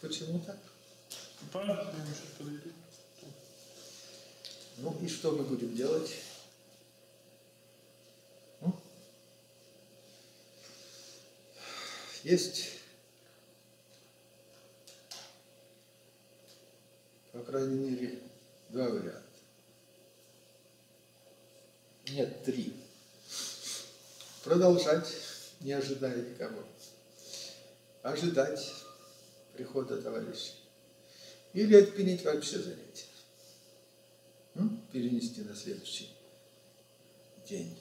Почему так? Правильно, я сейчас подойду. Ну и что мы будем делать? Есть, по крайней мере, два варианта. Нет, три. Продолжать, не ожидая никого. Ожидать прихода товарищей. Или отменить вообще занятие. Перенести на следующий день.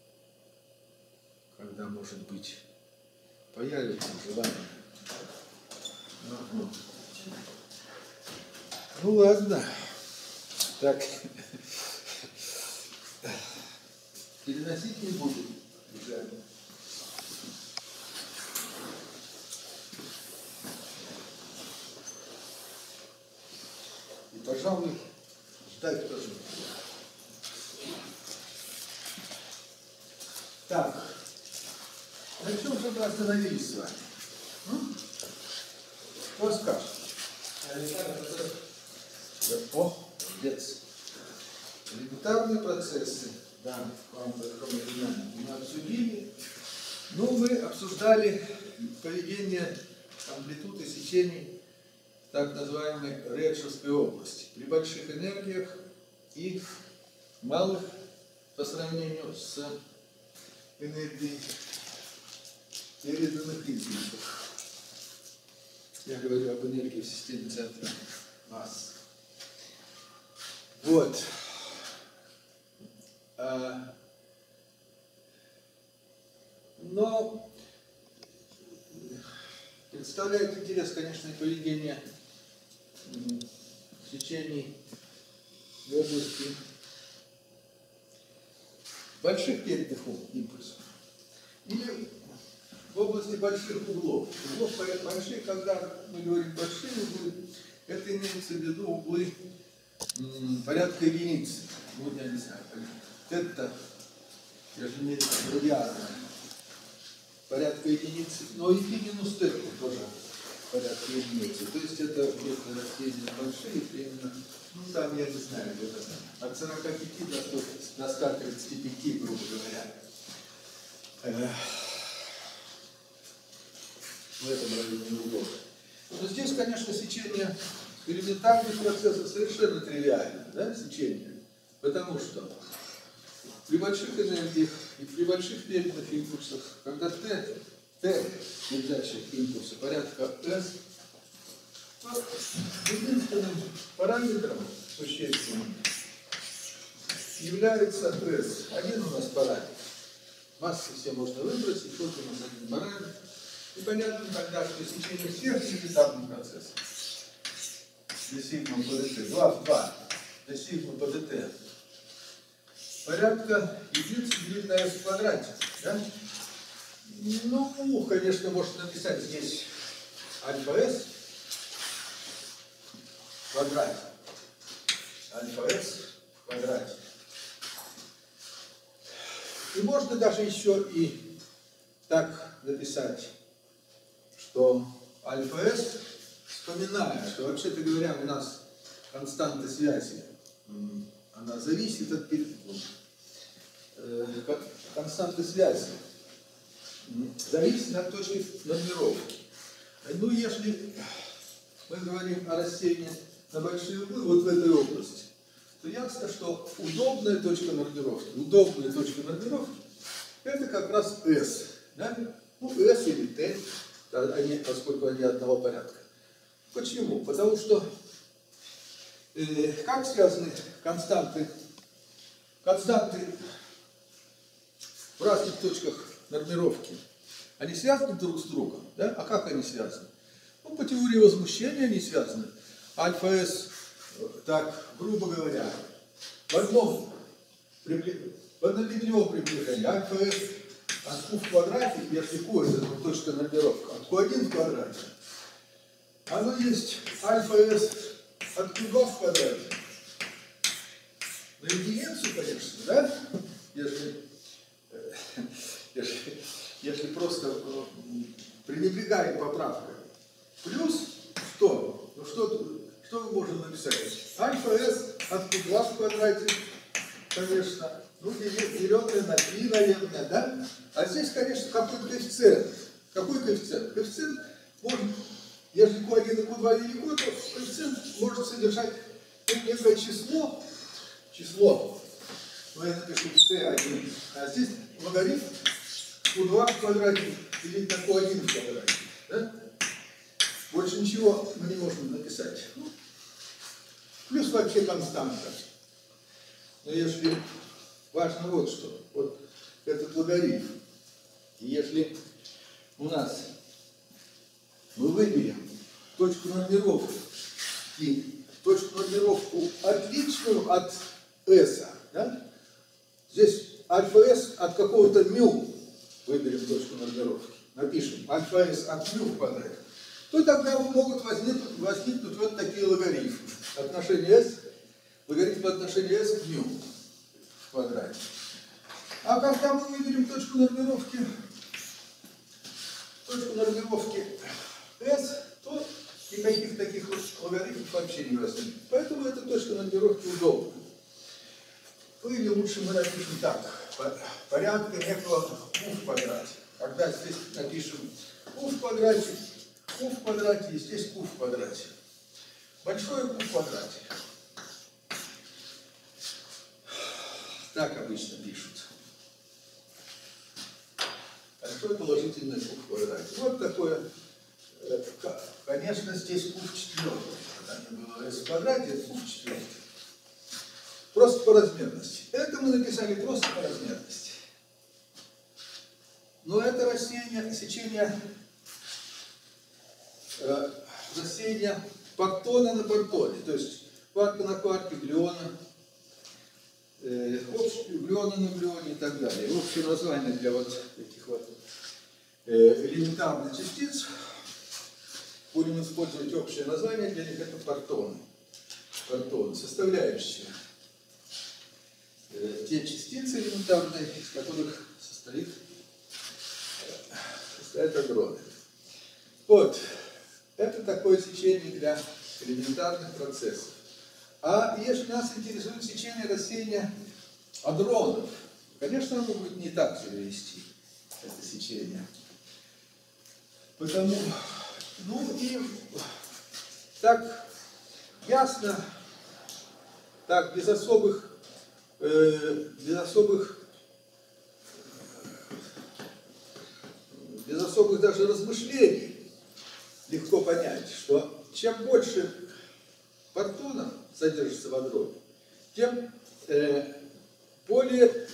Когда, может быть, появится желание. Ну ладно. Так. Переносить не будем. И, пожалуй, ждать тоже. Так. На чем же мы остановились с вами? Кто скажет? О, молодец. Элементарные процессы, да, вам мы обсудили. Ну, мы обсуждали поведение амплитуд и сечений так называемой Рершевской области при больших энергиях и малых по сравнению с энергией переданных импульсов. Я говорю об энергии в системе центра масс. Вот. Но представляет интерес, конечно, и поведение сечений в области больших передних импульсов. Или в области больших углов. Углов больших, когда мы говорим большие углы, это имеется в виду углы порядка единицы. Ну, я не знаю, это, если мерить радиально, порядка единицы, но и минус тета тоже порядка единицы. То есть это где-то растения большие, именно, ну там, я не знаю, где-то от 45 до 135, грубо говоря. В этом районе углов. Но здесь, конечно, сечение элементарных процессов совершенно тривиально, да, сечение. Потому что при больших энергиях и при больших передних импульсах, когда Т лежащих импульсов порядка S, единственным параметром существенным является S. Один у нас параметр. Массы все можно выбросить, вот у нас один параметр. И понятно тогда, что сечение всех элементарных процессов для сигма по dt, 2 для сигма по dt, порядка единицы делить на s в квадрате. Да? Ну, конечно, можно написать здесь альфа s в квадрате. Альфа s в квадрате. И можно даже еще и так написать, что альфа s, вспоминая, что вообще-то говоря, у нас константа связи, она зависит от константы связи, зависит от точки нормировки. Ну, если мы говорим о рассеянии на большие углы, вот в этой области, то ясно, что удобная точка нормировки, это как раз S. Да? Ну, S или T, поскольку они одного порядка. Почему? Потому что как связаны константы в разных точках нормировки? Они связаны друг с другом, да? А как они связаны? Ну, по теории возмущения они связаны. Альфа S, так, грубо говоря, в однопетлевом приближении альфа S от Q в квадрате, если Q это точка нормировки, от Q1 в квадрате, оно есть альфа S от Q2 в квадрате. На единицу, конечно, да? Если просто пренебрегаем поправкой. Плюс что? что мы можем написать? Альфа S от Q2 в квадрате, конечно, ну, деленное на 3, наверное, да? А здесь, конечно, какой коэффициент. Какой коэффициент? Коэффициент может, если Q1 и Q2 велико, то коэффициент может содержать некое число, ну, я напишу C1, а здесь логарифм Q2 в квадрате делить на Q1 в квадрате, да? Больше ничего мы не можем написать. Ну, плюс вообще константа. Но если важно вот что, вот этот логарифм, и если у нас мы выберем точку нормировки и точку нормировку отличную от S, да? Здесь альфа S от какого-то μ выберем точку нормировки, напишем альфа S от μ в квадрате, то тогда могут возникнуть вот такие логарифмы. Отношение S, логарифм отношения S к μ в квадрате. А когда мы выберем точку нормировки S, то никаких таких логарифмов вообще не возникнет. Поэтому эта точка нормировки удобна. Ну или лучше мы напишем так, порядка некого Q в квадрате. Когда здесь напишем Q в квадрате, и здесь Q в квадрате. Большое Q в квадрате. Так обычно пишут. Большое положительное Q в квадрате. Вот такое. Конечно, здесь Q в четвертом. Когда не было S в квадрате, это Q в четвертом. Просто по размерности. Это мы написали просто по размерности. Но это рассеяние партона на партоне. То есть кварка на кварке, глиона, глиона на глионе и так далее. Общее название для вот этих вот элементарных частиц. Будем использовать общее название для них, это партоны. Партоны, составляющие. Те частицы элементарные, из которых состоят адроны. Вот. Это такое сечение для элементарных процессов. А если нас интересует сечение рассеяния адронов, конечно, оно будет не так себя вести, это сечение. Потому, ну и так ясно, так без особых даже размышлений легко понять, что чем больше партонов содержится в адроне, тем более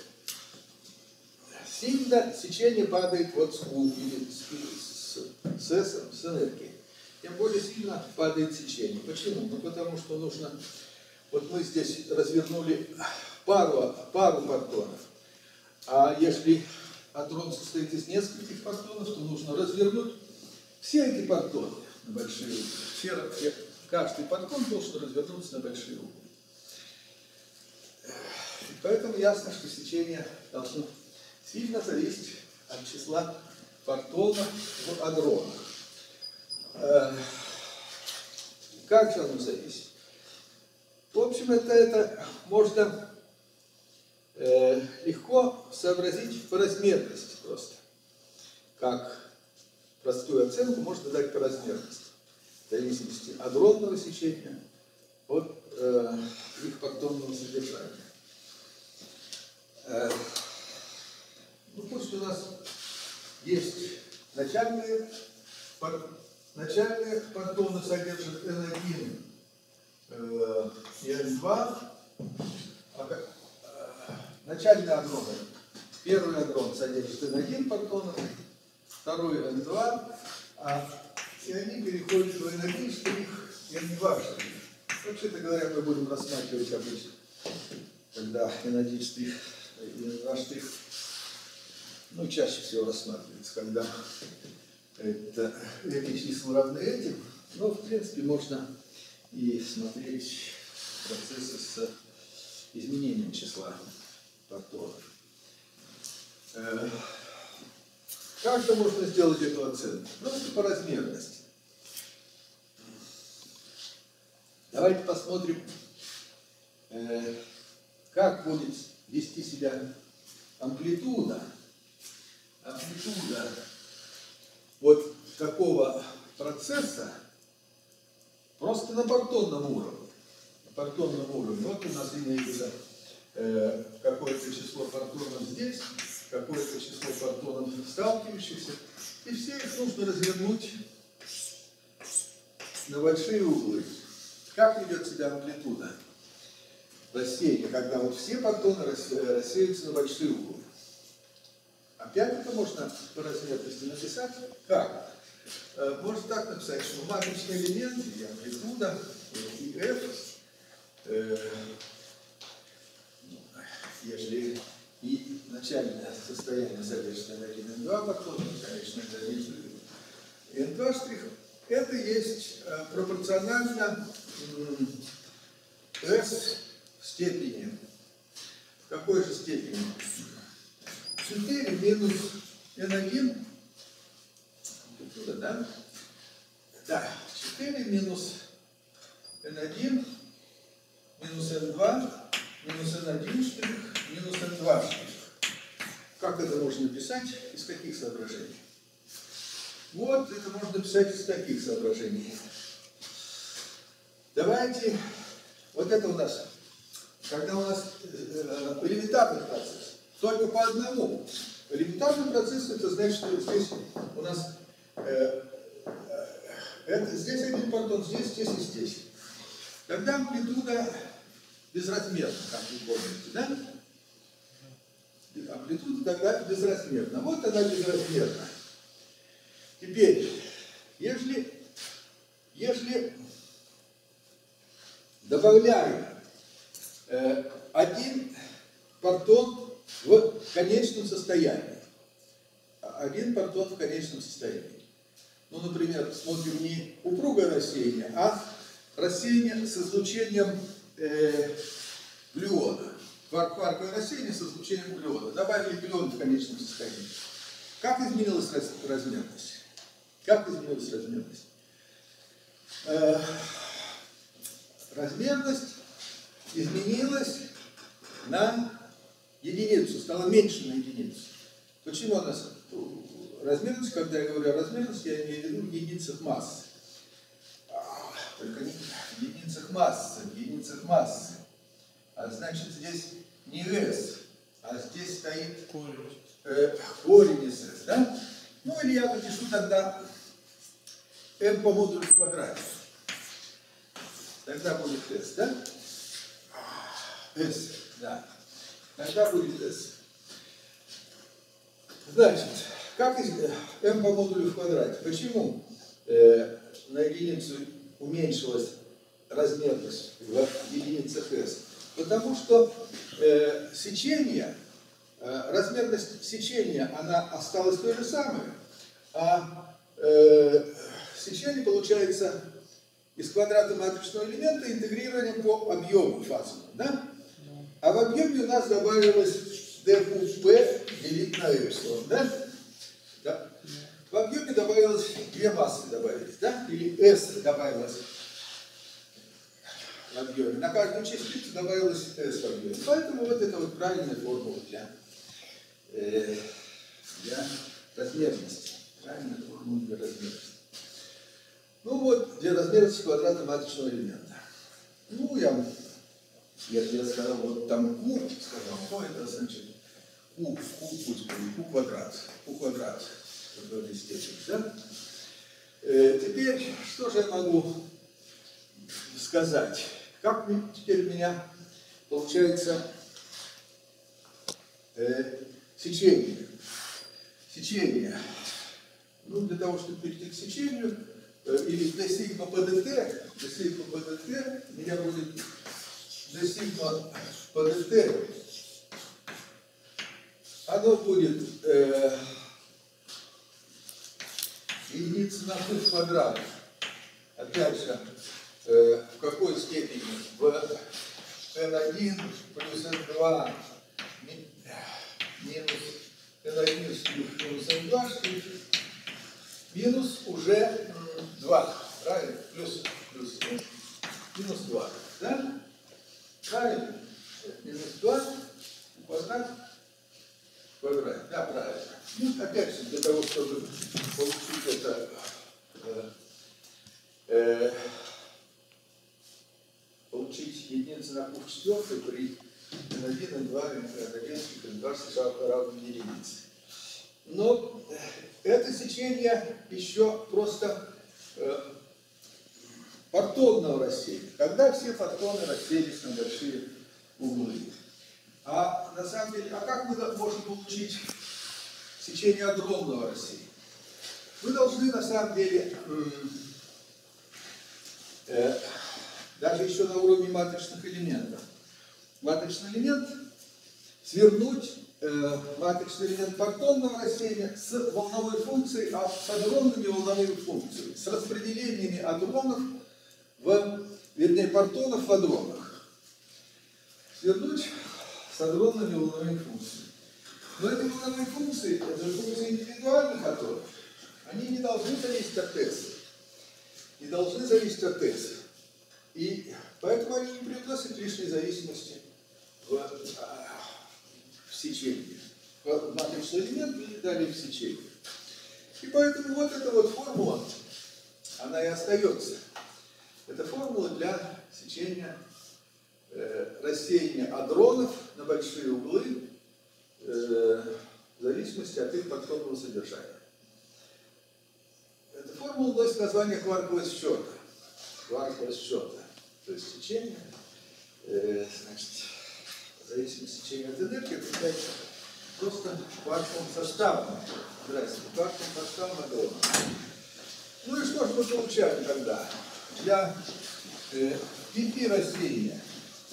сильно сечение падает вот с Q или с S, с энергией. Тем более сильно падает сечение. Почему? Ну потому что нужно. Вот мы здесь развернули пару партонов. А если адрон состоит из нескольких партонов, то нужно развернуть все эти партоны на большие углы. Каждый партон должен развернуться на большие углы. Поэтому ясно, что сечение должно сильно зависеть от числа партонов в адронах. Как же оно зависит? В общем, это можно легко сообразить по размерности просто. Как простую оценку можно дать по размерности. В зависимости от адронного сечения от их партонного содержания. Ну, пусть у нас есть начальные партоны содержат N1 и N2, начальные адроны. Первый адрон содержит N1 партонов, второй N2, и они переходят в N1 штрих и N2 штрих. Вообще-то говоря, мы будем рассматривать обычно, когда N1 штрих и N2 штрих, ну, чаще всего рассматривается, когда эти числа равны этим, но, в принципе, можно и смотреть процессы с изменением числа партонов. Как же можно сделать эту оценку? Просто по размерности. Давайте посмотрим, как будет вести себя амплитуда. Амплитуда вот такого процесса просто на партонном уровне. На партонном уровне. Вот у нас имеется какое-то число партонов здесь, какое-то число партонов сталкивающихся. И все их нужно развернуть на большие углы. Как ведет себя амплитуда рассеяния, когда вот все партоны рассеются на большие углы? Опять это можно по размерности написать. Как? Можно так написать, что матричный элемент и амплитуда и f, если и начальное состояние содержится на 1 n2 партона, конечно, n2 штрих, это есть пропорционально s в степени. В какой же степени? 4 минус n1, амплитуда, да? Да, 4 минус n1, минус n2, минус n1 штрих, минус n2 штрих. Как это можно написать? Из каких соображений? Вот, это можно написать из таких соображений. Давайте, вот это у нас, когда у нас элементарный процесс, только по одному. Элементарный процесс, это значит, что здесь у нас здесь один партон, здесь и здесь. Тогда амплитуда безразмерна, как вы помните, да? Амплитуда тогда безразмерна. Вот она безразмерна. Теперь, если добавляем один партон в конечном состоянии, ну, например, смотрим не упругое рассеяние, а рассеяние с излучением глюона. Кварковое рассеяние с излучением глюона. Добавили глюон в конечном состоянии. Как изменилась размерность? Размерность изменилась на единицу, стала меньше на единицу. Почему у нас размерность, когда я говорю о размерности, я имею в виду в единицах массы. Только не в единицах массы. А значит, здесь не S, а здесь стоит корень из S, да? Ну или я напишу тогда m по модулю в квадрате. Тогда будет S, да? S, да. Тогда будет S. Значит, как m по модулю в квадрате? Почему на единицу уменьшилась размерность в единицах S? Потому что сечение, размерность сечения, она осталась той же самой, а сечение получается из квадрата матричного элемента интегрированием по объему фазовому, да? А в объеме у нас добавилось dQp делить на эпсилон, да? Да. В объеме добавилось две массы добавились, да? Или S добавилось в объеме. На каждую частицу добавилось S в объеме. Поэтому вот это вот правильная формула для размерности. Правильная формула для размерности. Ну вот, для размерности квадрата матричного элемента. Ну, если я сказал, вот там куб, сказал, что это значит? Куб квадрат, в этой степени, да? Теперь, что же я могу сказать? Как теперь у меня получается сечение? Ну, для того, чтобы перейти к сечению, или d сигма ПДТ, у меня будет d сигма ПДТ, оно будет единица на f квадрат. Опять же, в какой степени? В n1 плюс n2 минус n1 штрих минус n2 штрих минус уже 2. Правильно? Плюс. минус 2. Да? Правильно? Минус 2 квадрат в квадрате. Да, правильно. Ну, опять же, для того, чтобы получить это получить единицу на куб четвертой при n1, n2, n1, n2 равным единице. Но это сечение еще просто фотонного рассеяния, когда все фотоны расселись на большие углы. А на самом деле, как мы можем получить сечение адронного рассеяния? Вы должны на самом деле даже еще на уровне матричных элементов. Матричный элемент свернуть матричный элемент фотонного рассеяния с волновой функцией, с адронными волновыми функциями, с распределениями адронов вернее, фотонов в адронах. Свернуть с адронными волновыми функциями. Но эти волновые функции, это же функции индивидуальных фотонов, они не должны зависеть от С. Не должны зависеть от С. И поэтому они не привносят лишней зависимости в сечение. В матричный элемент и далее в сечение. И поэтому вот эта вот формула, она и остается. Это формула для сечения рассеяния адронов на большие углы в зависимости от их фотонного содержания. Эта формула носит название кваркового счета. Кваркового счета. То есть сечение, значит, в зависимости от сечения от энергии, определяется просто кварковым составом. Здравствуйте, кварковым составом адрона. Ну и что же мы получаем тогда? Для пипи рассеяния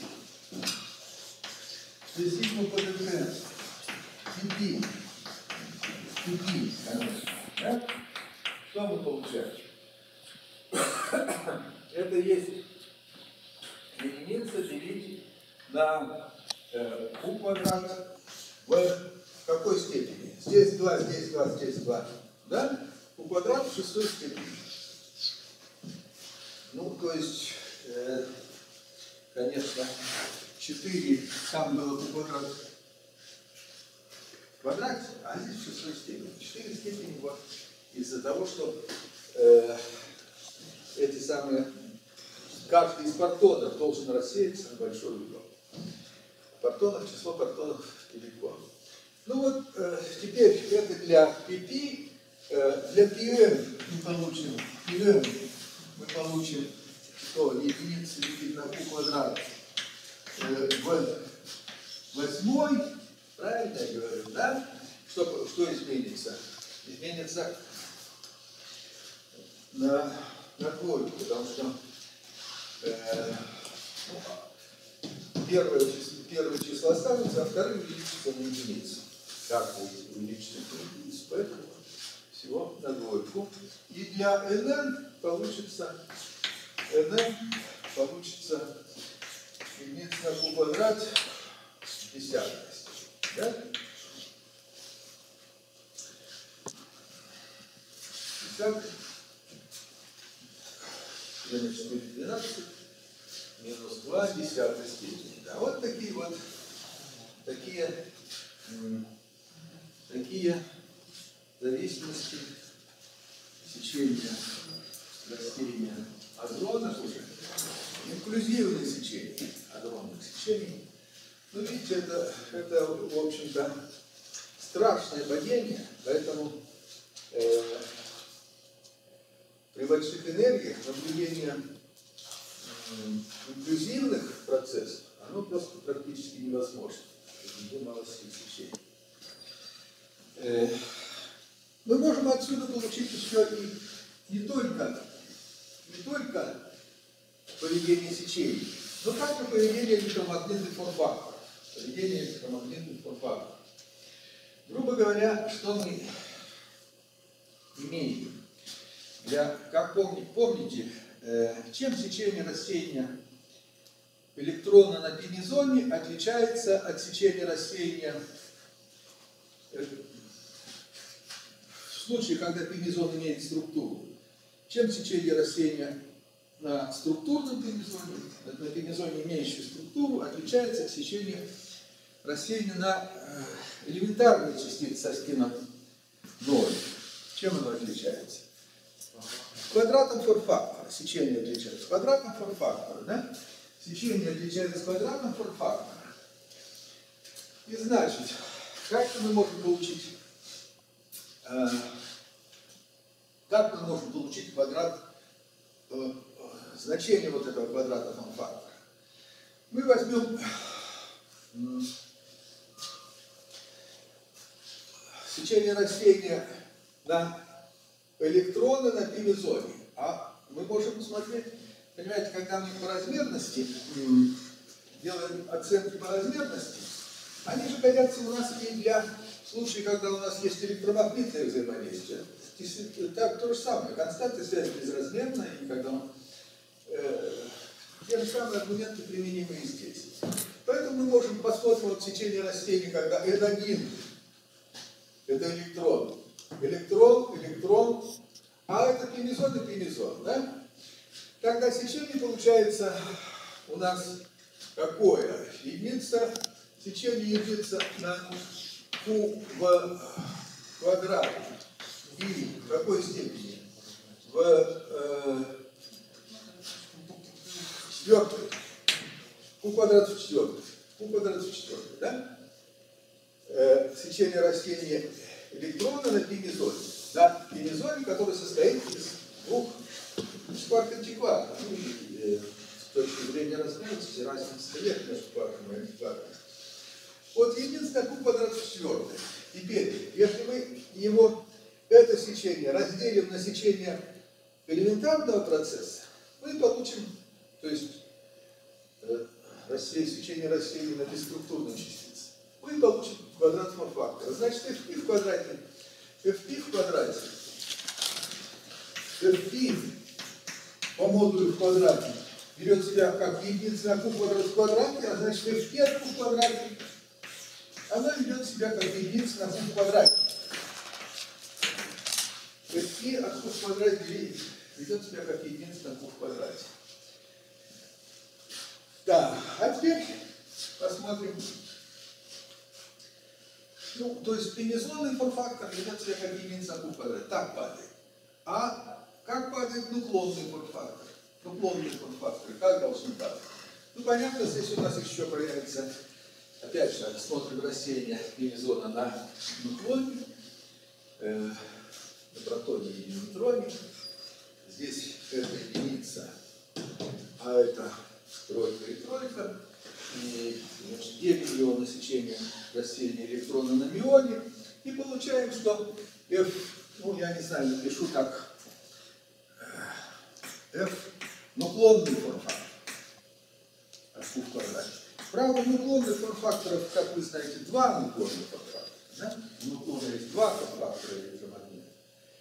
сигма ПДГ пипи, конечно, да? Что мы получаем? Это есть единица делить на u квадрат в какой степени? Здесь 2, здесь 2, здесь 2. Да? u квадрат в шестой степени. Ну, то есть, конечно, 4 там было u квадрат в квадрате, а здесь в шестой степени. 4 степени вот из-за того, что эти самые, каждый из фотонов должен рассеяться на большой угол. Фотонов, число фотонов велико. Ну вот, теперь это для pp, для pm мы получим, мы получим, что единица делить на u квадрат в восьмой, правильно я говорю, да? Что изменится? Изменится на двойку, потому что первое число останется, а второе увеличится на единицу. Так будет увеличиться на единицу, поэтому всего на двойку. И для nn получится единица на q квадрат в десятой. Да? Итак, 12 минус 2 десятой степени. Да, вот такие зависимости сечения растения адронов уже, инклюзивное сечение адронных сечений. Ну, видите, это в общем-то, страшное падение, поэтому при больших энергиях наблюдение инклюзивных процессов, оно просто практически невозможно. Это малости сечения. Мы можем отсюда получить еще и не только поведение сечений, но также поведение электромагнитных форм-факторов. Поведение электромагнитных форм-факторов. Грубо говоря, что мы имеем? Как помните, чем сечение рассеяния электрона на пи-мезоне отличается от сечения рассеяния в случае, когда пи-мезон имеет структуру? Чем сечение рассеяния на структурном пенизоне, на пенизоне, имеющий структуру, отличается от сечения рассеяния на элементарные частицы со спином 0. Чем оно отличается? Квадратом форм-фактора сечение отличается. Квадратом форм-фактора, да? Сечение отличается квадратом форм-фактора. И значит, как мы можем получить квадрат, значение вот этого квадрата форм-фактора? Мы возьмем сечение рассеяния на электроны на пи-мезоне. А мы можем посмотреть, понимаете, когда мы по размерности делаем оценки по размерности, они же годятся у нас и для случаев, когда у нас есть электромагнитное взаимодействие. Так, то же самое. Константа связи безразмерная, и когда те же самые аргументы применимы и здесь. Поэтому мы можем посмотреть вот сечение рассеяния, когда N1 это электрон. Электрон, а это пи-мезон и пи-мезон, да? Тогда сечение получается у нас какое? Единица, сечение единица на Q в квадрате. И в какой степени? В четвертой. Q квадрат в четвертой. Q квадрат в четвертой, да? Сечение рассеяния электрона на пи-мезоне. Да, пи-мезоне, который состоит из двух кварк-антикварков. С точки зрения размерности, разница лет между кварком и антикварком. Вот единственное Q квадрат в четвертой. Теперь, если мы это сечение разделим на сечение элементарного процесса, мы получим, то есть сечение рассеяния на бесструктурной частице. Мы получим квадрат форм-фактора. Значит, fp в квадрате, fp по модулю в квадрате берет себя как единица на Q квадрат в квадрате, а значит, fp от Q в квадрате, она ведет себя как единица на Q в квадрате. fp от Q в квадрате ведет себя как единица на Q в квадрате. Да, а теперь посмотрим. Ну, то есть пи-мезонный форм-фактор ведет себя как единица на Q в квадрате. Так падает. А как падает нуклонный форм-фактор? Нуклонные форм-факторы как должны падать? Ну, понятно, здесь у нас еще проявится, опять же, смотрим рассеяние пи-мезона на нуклоне, на протоне и нейтроне. Здесь это единица, а это тройка и тройка. И, значит, делим его на сечение рассеяния электрона на мионе. И получаем, что F, ну, я не знаю, напишу так, F нуклонный форм-фактор от Q в квадрате. Правда, нуклонных форм-факторов, как вы знаете, два нуклонных форм-фактора. Да? У нуклона есть два форм-фактора электромагнита.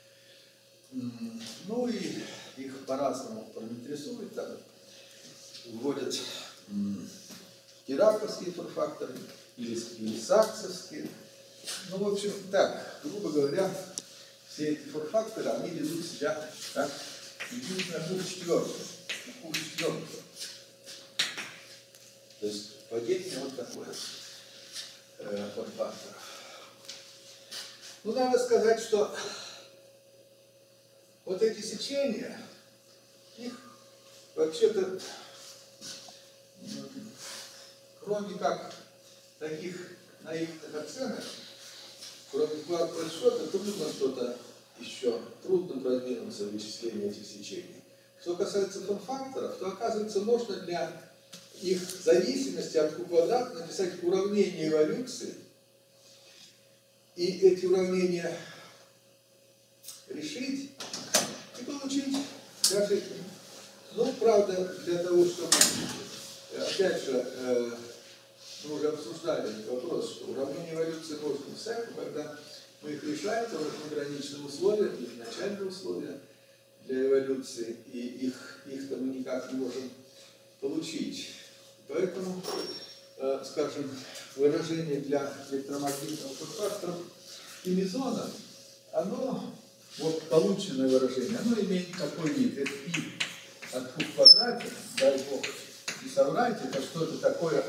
Ну и их по-разному параметризуют, там вводят ираковские форм-факторы или саксовские. Ну, в общем, так, грубо говоря, все эти форм-факторы, они ведут себя как единица на Q в четвертую. То есть падение вот такое форм-фактор. Ну, надо сказать, что вот эти сечения, их вообще-то, кроме как таких наивных оценок, кроме кварк-подсчета, трудно продвинуться в вычислении этих сечений. Что касается форм-факторов, то оказывается можно для их зависимости от Q квадрата написать уравнение эволюции, и эти уравнения решить и получить даже, ну, правда, для того, чтобы, опять же, мы уже обсуждали этот вопрос, что уравнение эволюции можно писать, когда мы их решаем по ограниченным условиям, их начальные условия для эволюции, и их-то мы никак не можем получить. Поэтому, скажем, выражение для электромагнитного форм-фактора пи-мезона, оно, вот полученное выражение, оно имеет такой вид, fp от Q в квадрате, дай бог, не соврать, это что-то такое,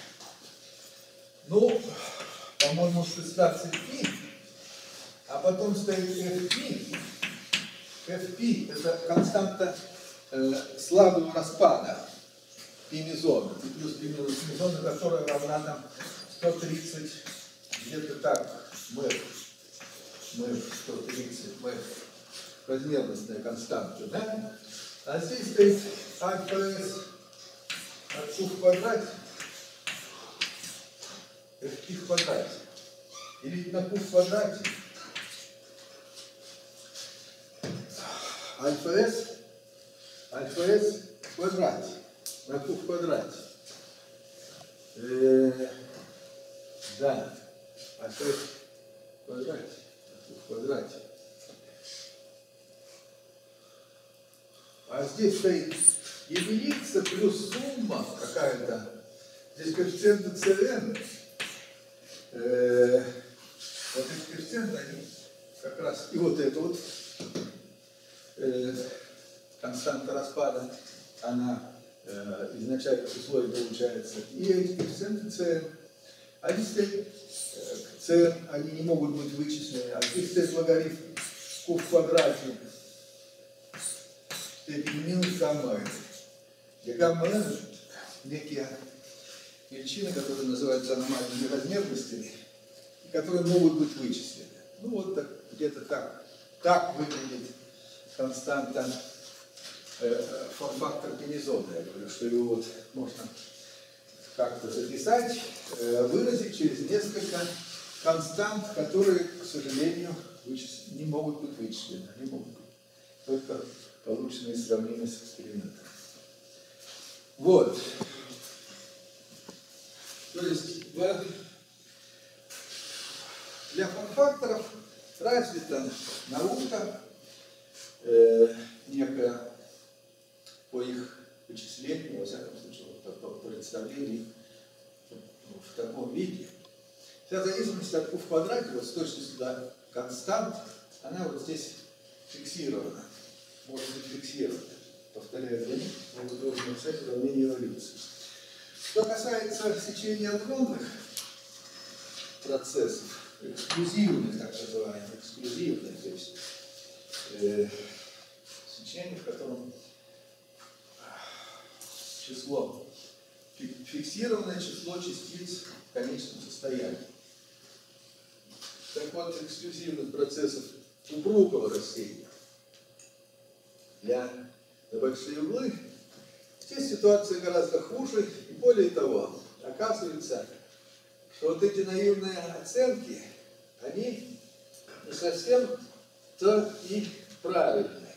ну, по-моему, 16 π, а потом стоит fp. Fp это константа слабого распада пи-мезона, плюс пи-минус мезона, которая равна нам 130, где-то так, мэф 130, мэф, размерностная константа, да? А здесь стоит альфа s от Q в квадрате, fp в квадрате, или на Q в квадрате, альфа s в квадрате, на Q в квадрате. Да, альфа s в квадрате, на Q в квадрате. А здесь стоит единица плюс сумма какая-то. Здесь коэффициенты Cn. Вот эти коэффициенты, они как раз, и вот это вот константа распада, она изначально условие получается. И эти коэффициенты Cn, они стоят, Cn, они не могут быть вычислены, а здесь стоит логарифм Q в квадрате. Степень минус гамма n. Где гамма n некие величины, которые называются аномальными размерностями, и которые могут быть вычислены. Ну вот так, где-то так выглядит константа форм-фактор пи-мезона. Я говорю, что его вот можно как-то записать, выразить через несколько констант, которые, к сожалению, не могут быть вычислены. Они могут быть только полученные сравнимые с экспериментом. Вот. То есть для форм-факторов развита наука, некая по их вычислению, во всяком случае, по представлению в таком виде. Вся зависимость от Q в квадрате, вот с точностью до констант, она вот здесь фиксирована. Может быть фиксирована. Повторяю, для них могут тоже написать уравнение эволюции. Что касается сечения адронных процессов, эксклюзивных, так называемых, эксклюзивных, то есть сечение, в котором число, фиксированное число частиц в конечном состоянии. Так вот, эксклюзивных процессов Кубрукова рассеяния для большие углы, здесь ситуация гораздо хуже, и более того, оказывается, что вот эти наивные оценки, они не совсем-то и правильные.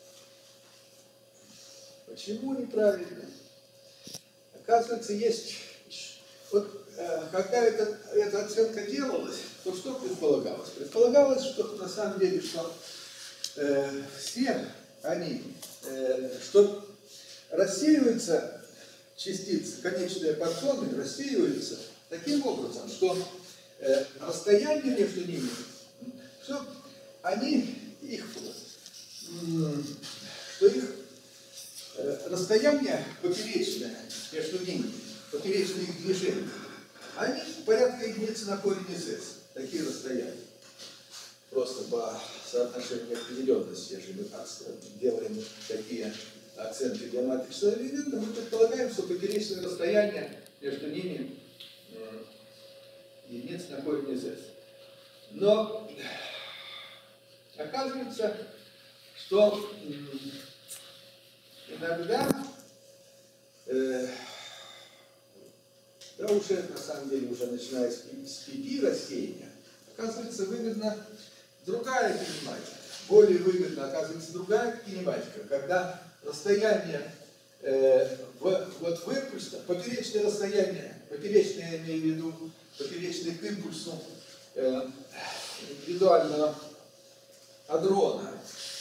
Почему неправильные? Оказывается, есть, вот когда эта оценка делалась, то что предполагалось? Предполагалось, что на самом деле, что все они, что рассеиваются частицы, конечные фотоны рассеиваются таким образом, что расстояние между ними, что расстояние поперечное между ними, поперечные их движения, они порядка единицы на корень из s, такие расстояния. Просто по соотношению определенности, если мы делаем такие оценки для матричного элемента, мы предполагаем, что поперечное расстояние между ними единица на корень из s. Но оказывается, что иногда, да уже на самом деле, уже начиная с пи рассеяния, оказывается выгодна другая кинематика. Более выгодно оказывается другая кинематика, когда расстояние вот в импульсе, поперечное расстояние, поперечное, я имею в виду, поперечное к импульсу индивидуального адрона.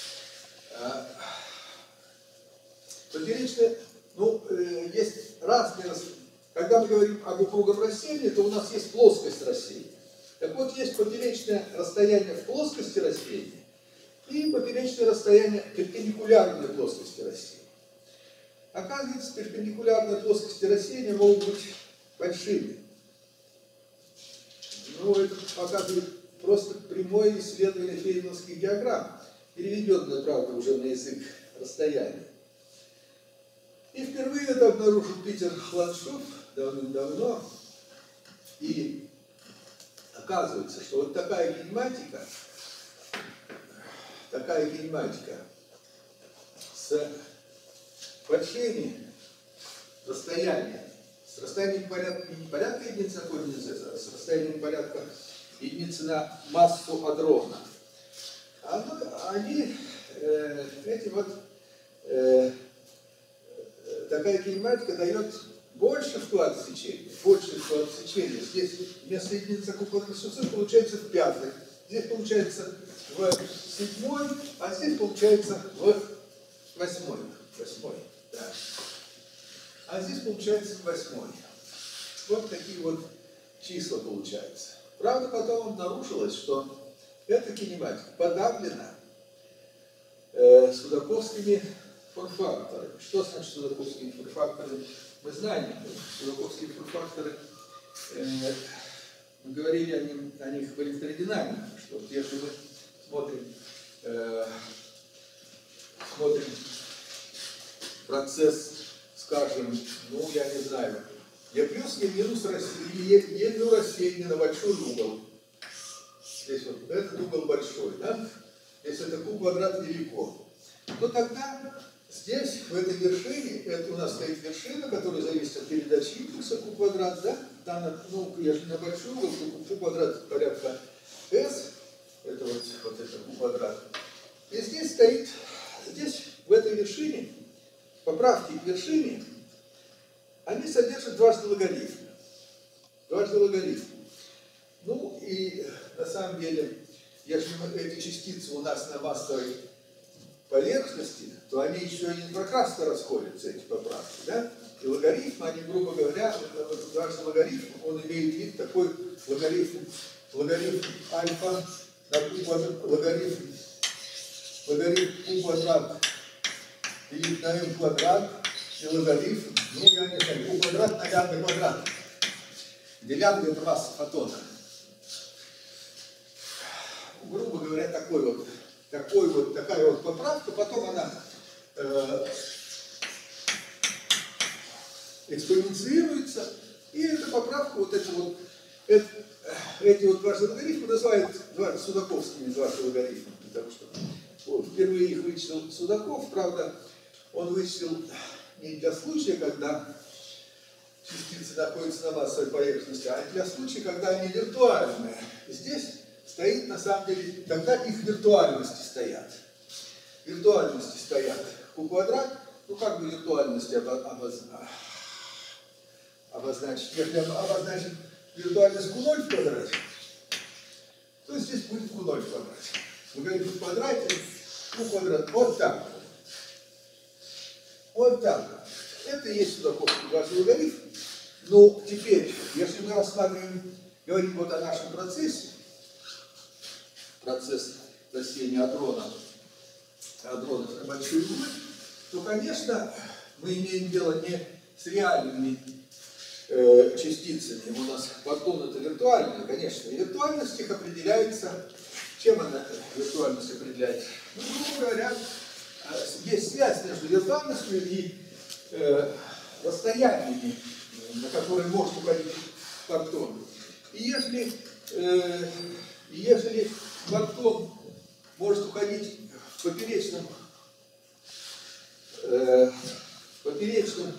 Поперечное, есть разные, когда мы говорим об упругом рассеянии, то у нас есть плоскость рассеяния. Так вот, есть поперечное расстояние в плоскости рассеяния и поперечное расстояние перпендикулярной плоскости рассеяния. оказывается, перпендикулярные плоскости растения могут быть большими. Ну, это показывает просто прямое исследование фейнмановских диаграмм, переведенное, правда, уже на язык расстояния. И впервые это обнаружил Питер Ландшоф давным-давно. И оказывается, что вот такая кинематика с большими расстояниями, с расстоянием порядка, не порядка единицы на корень из этого, а с расстоянием порядка единицы на массу адрона, такая кинематика дает больше вклад в сечение. Здесь вместо единицы кубических существ получается в пятой, здесь получается в седьмой, а здесь получается в восьмой. Да. А здесь получается в восьмой. Вот такие вот числа получаются. Правда, потом обнаружилось, что эта кинематика подавлена судаковскими форм-факторами. Что значит судаковские форм-факторы? Мы знаем, судаковские форм-факторы, мы говорили о них в электродинамике, что вот если мы смотрим процесс, скажем, ну, я не знаю, Е плюс, Е минус, Е длю рассеяние на большой угол. Здесь вот этот угол большой, да? Если это q квадрат велико, то тогда здесь, в этой вершине, это у нас стоит вершина, которая зависит от передачи импульса q квадрат, да? Там, ну, если на большой угол, то q квадрат порядка s, это вот это q квадрат. И здесь стоит, здесь, в этой вершине, поправки к вершине, они содержат дважды логарифм. Ну и на самом деле, если эти частицы у нас на массовой поверхности, то они еще и инфракрасно расходятся, эти поправки. Да? И логарифм, они, грубо говоря, дважды логарифм, он имеет вид такой логарифм альфа на логарифм q квадрат делить на m квадрат и логарифм, ну я не знаю, q квадрат на лямбда квадрат, где лямбда это масса фотона. Грубо говоря, такая вот поправка, потом она экспоненцируется, и эта поправка, эти вот дважды логарифмы называют судаковскими дважды логарифмами, потому что впервые их вычислил Судаков, правда, он вычислил не для случая, когда частицы находятся на массовой поверхности, а для случая, когда они виртуальные. Здесь стоит, на самом деле, тогда их виртуальности стоят. Q квадрат, ну как бы виртуальности обозначить. Если обозначить виртуальность Q0 в квадрате, то здесь будет Q0 в квадрате. Мы говорим в квадрате, Q квадрат, вот так. Это и есть судаковский дважды логарифм. Ну, теперь, если мы говорим вот о нашем процессе, процесс растения адронов на большой углы, то, конечно, мы имеем дело не с реальными частицами. У нас фотон это виртуальные, конечно. И виртуальность их определяется. Чем она, виртуальность, определяется? Ну, грубо говоря, есть связь между виртуальностью и расстояниями, на которые может уходить фотон. И если фотон может уходить в поперечном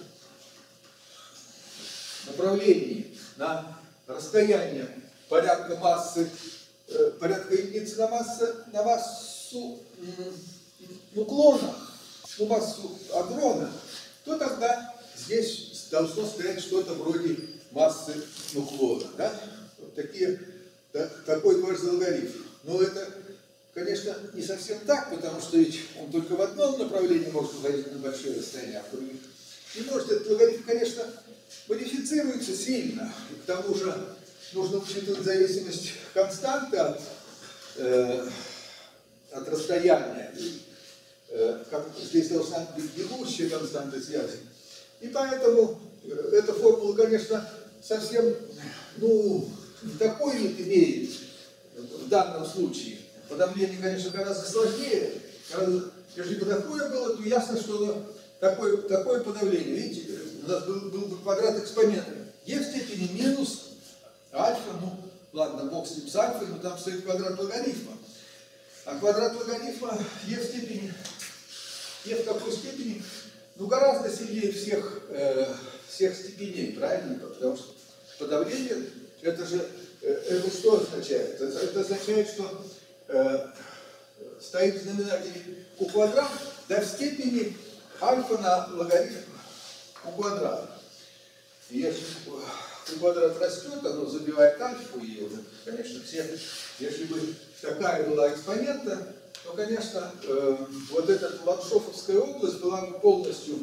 направлении на расстояние порядка единицы на массу нуклона, массу адрона, то тогда здесь должно стоять что-то вроде массы нуклона. Да? Вот такой дважды логарифм. Но это, конечно, не совсем так, потому что ведь он только в одном направлении может уходить на большие расстояния, а в других не может. Этот логарифм, конечно, модифицируется сильно. И к тому же нужно учитывать зависимость константы от расстояния. здесь должна быть бегущая константа связи. И поэтому эта формула, конечно, совсем, ну, не такой вид имеет в данном случае. Подавление, конечно, гораздо сложнее. Если бы такое было, то ясно, что такое подавление. Видите, у нас был бы квадрат экспонента. Е в степени минус альфа, ну, ладно, бог с ним с альфой, но там стоит квадрат логарифма. А квадрат логарифма Е в степени, Е в какой степени? Ну, гораздо сильнее всех степеней, правильно? Потому что подавление, это что означает? Это означает, что стоит в знаменателе у квадрат, да в степени альфа на логарифм у квадрата. И если у квадрат растет, оно забивает альфу, и, конечно, если бы такая была экспонента, то, конечно, вот эта ландшофовская область была бы полностью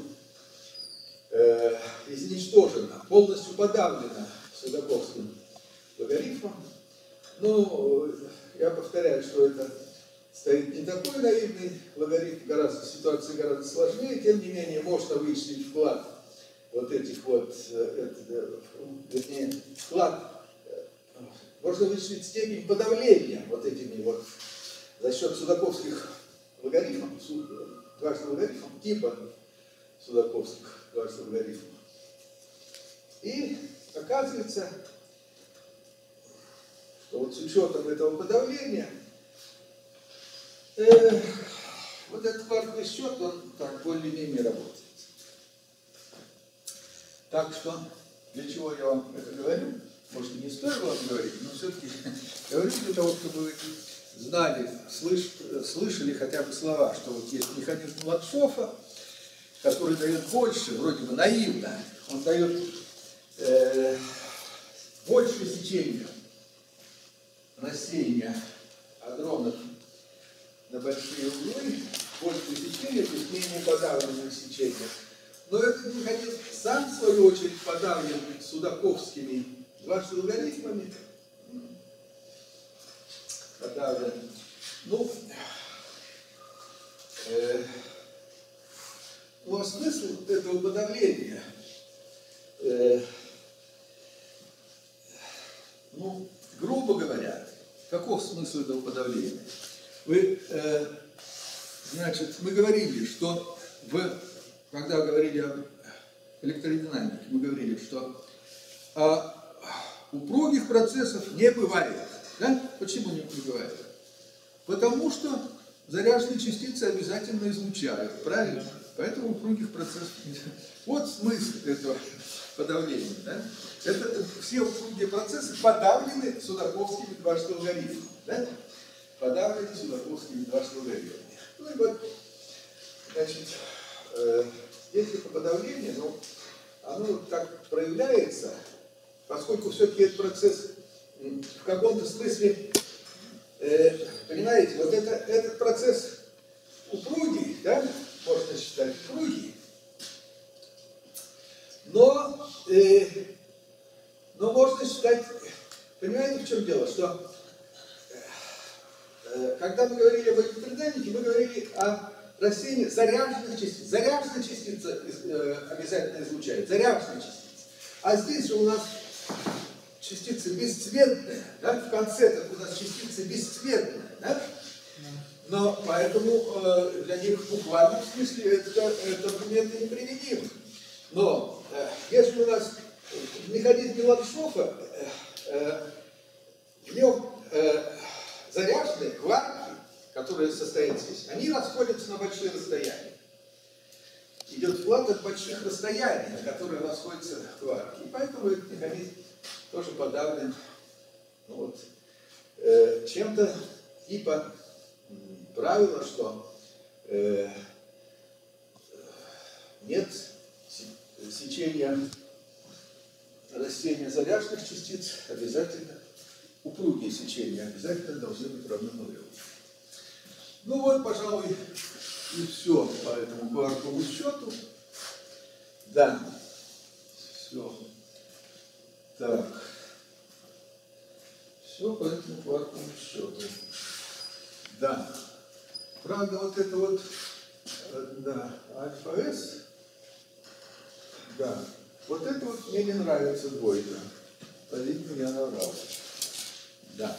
изничтожена, полностью подавлена Судаковским логарифмом. Ну, я повторяю, что это стоит не такой наивный логарифм, ситуация гораздо сложнее, тем не менее можно вычислить вклад вот этих вот, вернее, вклад, можно вычислить степень подавления вот этими вот за счет судаковских логарифмов, дважды логарифмов, типа судаковских дважды логарифмов. И оказывается, что вот с учетом этого подавления вот этот квантовый счет, он так более-менее работает. Так что, для чего я вам это говорю? Может, и не стоит вам говорить, но все-таки говорю для того, чтобы вы знали, слышали хотя бы слова, что вот есть механизм Ладшофа, который дает больше, вроде бы наивно, он дает больше сечения рассеяния адронов на большие углы, больше сечения, то есть менее подавленное сечение. Но этот механизм сам, в свою очередь, подавлен судаковскими дважды логарифмами. Подавлен. Ну, а смысл этого подавления, ну, грубо говоря, каков смысл этого подавления? Значит, мы говорили, что когда говорили об электродинамике, мы говорили, что упругих процессов не бывает. Да? Почему не бывает? Потому что заряженные частицы обязательно излучают, правильно? Поэтому упругих процессов нет. Вот смысл этого подавления. Да? Это все упругие процессы подавлены судаковскими дважды логарифмами. Да? Подавлены судаковскими дважды логарифмами. Ну и вот, значит, здесь это подавление, но оно так проявляется, поскольку все-таки этот процесс в каком-то смысле, понимаете, вот этот процесс упругий, да, можно считать упругий, но можно считать, понимаете, в чем дело, что когда мы говорили об электродинамике, мы говорили о рассеянии заряженных частиц. Заряженная частица обязательно излучает, заряженные частицы. А здесь же у нас частицы бесцветные, да? В конце у нас частицы бесцветные, да? Но поэтому для них в буквальном смысле это аргументы неприменимы. Но если у нас в механизме Ладшофа в нем заряженные кварки, которые состоят здесь, они расходятся на большие расстояния. Идет вклад от больших расстояний, на которые расходятся кварки. И поэтому этот механизм тоже подавлен, ну, вот, чем-то типа правила, что нет сечения рассеяния заряженных частиц, обязательно упругие сечения обязательно должны быть равны нулю. Ну вот, пожалуй, и все по этому кварковому счету. Да, все. Так. Все по этому кварковому счету. Да. Правда, вот это вот Да, альфа S. Да. Вот это вот мне не нравится двойка. По-видимому, я наврал. Да.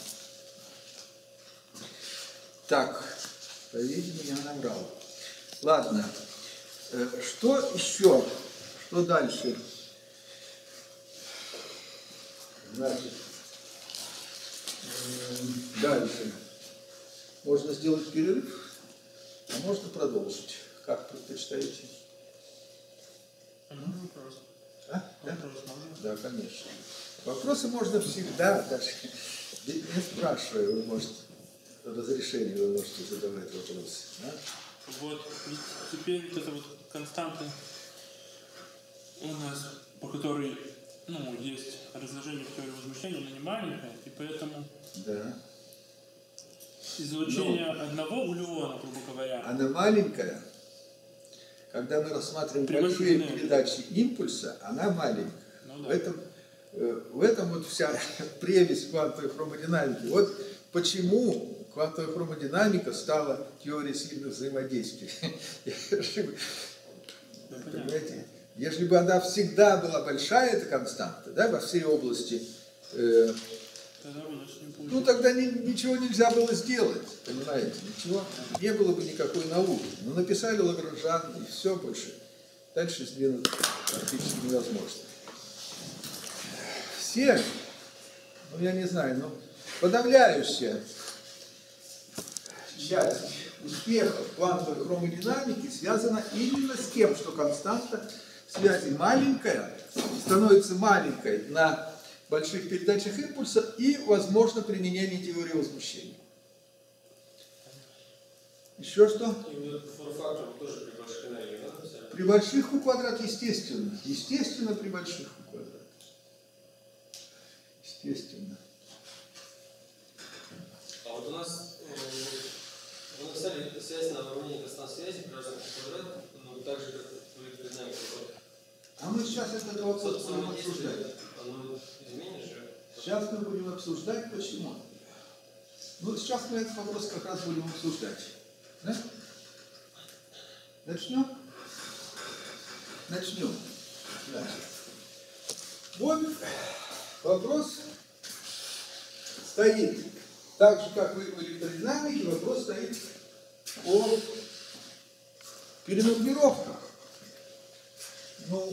Так, по-видимому, я наврал. Ладно. Что еще? Что дальше? Значит, дальше. Можно сделать перерыв, а можно продолжить. Как предпочитаете? Вопрос. А? Да? Вопрос можно? Да, конечно. Вопросы можно всегда, даже не спрашивая, вы можете, разрешение вы можете задавать вопросы. Да? Вот, ведь теперь вот эта вот константа у нас, по которой, ну, есть разложение в теории возмущения, она не маленькая, и поэтому Да. излучение одного глюона, грубо говоря, Она маленькая. Когда мы рассматриваем большие передачи импульса, она маленькая. Ну, да. В этом вот вся прелесть квантовой хромодинамики. Вот почему квантовая хромодинамика стала теорией сильных взаимодействий. Понимаете? Если бы она всегда была большая, эта константа, да, во всей области, тогда у нас не получится. ну тогда ничего нельзя было сделать, понимаете? Ничего, не было бы никакой науки. Ну написали Лагранжан и все больше. Дальше сдвинуть практически невозможно. Все, ну я не знаю, но подавляющая часть успехов квантовой хромодинамики связана именно с тем, что константа связи маленькая, становится маленькой на больших передачах импульса и возможно применение теории возмущения. Еще что? И форм-фактор тоже при больших энергиях, да? При больших U квадрат, естественно. Естественно, при больших U квадрат. Естественно. А вот у нас вы написали связь на уравнении констант связи при разных квадратах, ну так же, как вы признаем, что А мы сейчас этот вопрос будем обсуждать. оно изменит же. Сейчас мы будем обсуждать, почему. Ну, сейчас мы этот вопрос как раз будем обсуждать. Да? Начнем? Начнем. Значит, вот вопрос стоит. Так же, как в электродинамике, вопрос стоит о перенумеровках. Ну,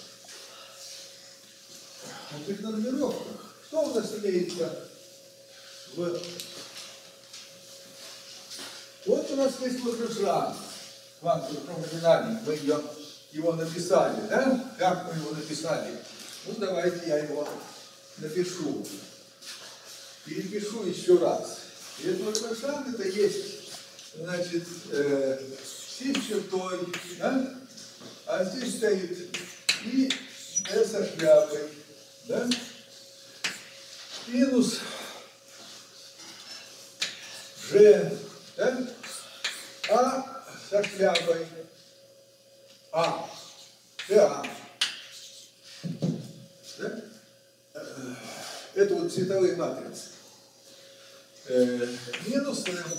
о перенумеровках. Что у нас имеется в... Вот у нас есть Лагранжан, квантовый хромодинамик, мы его написали, да? Как мы его написали? Ну, давайте я его напишу. Перепишу еще раз. И этот Лагранжан, это есть, значит, с чертой, да? А здесь стоит и со шляпой, да? Минус G, да? А со шляпой А, да? Это вот цветовые матрицы. Минус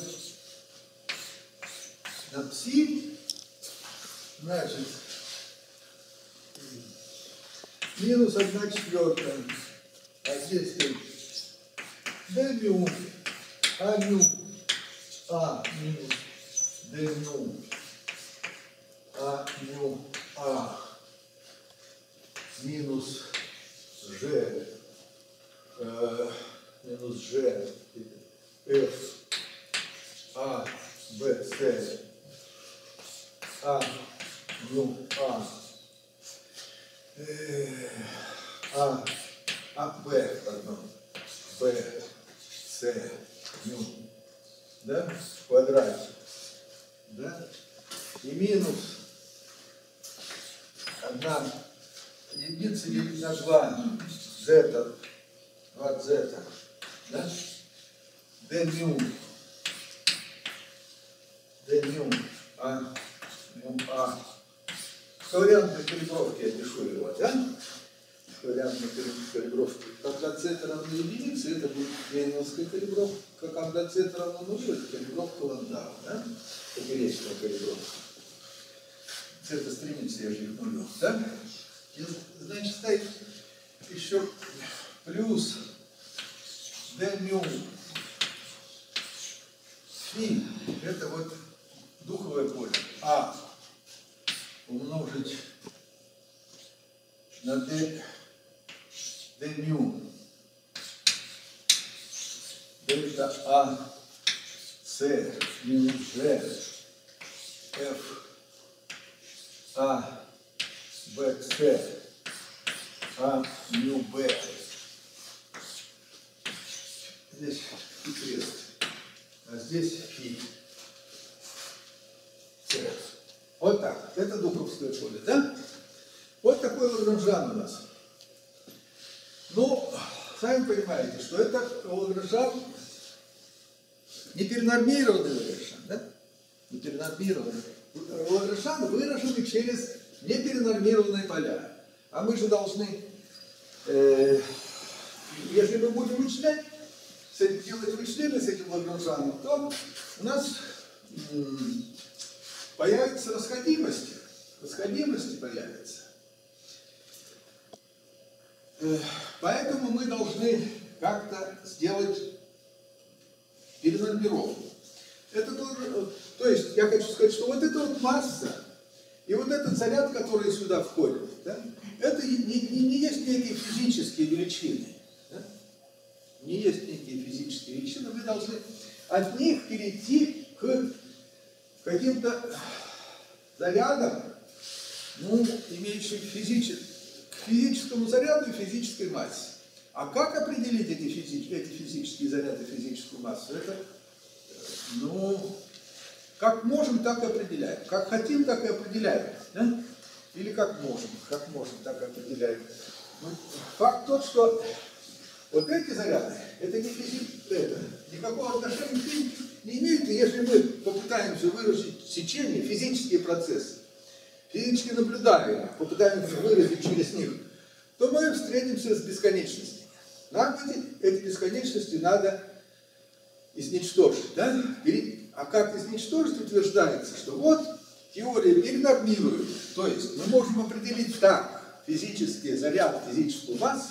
на пси, значит, минус 1/4, а здесь стоит d μ, а μ, а минус d μ, а μ, а минус g, f, а, b, c, а, μ, b, pardon, b, c, μ, да, в квадрате, да, и минус 1 единица делить на 2 зета, 2 зета, да, d μ, а, μ, а. В ковариантной калибровке я пишу его, да? В ковариантной калибровке. Когда z равно единице, это будет вейновская калибровка. Когда z равно нулю, это калибровка Ландау, да? Поперечная калибровка. это стремится, я же к нулю, да? И, значит, стоит еще плюс d μ фи, это вот духовое поле, а умножить на d μ дельта А С минус G F А Б С А мю Б. Здесь и крест, а здесь фи. Вот так. Это духовское поле, да? Вот такой Лагранжан у нас. Ну, сами понимаете, что это Лагранжан не перенормированный Лагранжан, да? Не перенормированный. Лагранжан выраженный через неперенормированные поля. А мы же должны, если мы будем вычислять, делать вычисления с этим Лагранжаном, то у нас появится расходимость. Расходимости появится. Поэтому мы должны как-то сделать перенормировку. Это тоже, то есть я хочу сказать, что вот эта вот масса и вот этот заряд, который сюда входит, да, это не есть некие физические величины. Да? Не есть некие физические величины. Вы должны от них перейти к каким-то зарядам, ну, имеющим к физическому заряду и физической массе. А как определить эти физические заряды и физическую массу? Это, ну, как можем, так и определяем. Как хотим, так и определяем. Да? Или как можем, так и определяем. Ну, факт тот, что вот эти заряды, это не никакого отношения к ним не имеют. И если мы попытаемся выразить сечение, физические процессы, физически наблюдаемые, попытаемся выразить через них, то мы встретимся с бесконечностями. Нам эти бесконечности надо изничтожить. Да? А как изничтожить, утверждается, что вот теория перенормирует. То есть мы можем определить так физический заряд, физическую массу,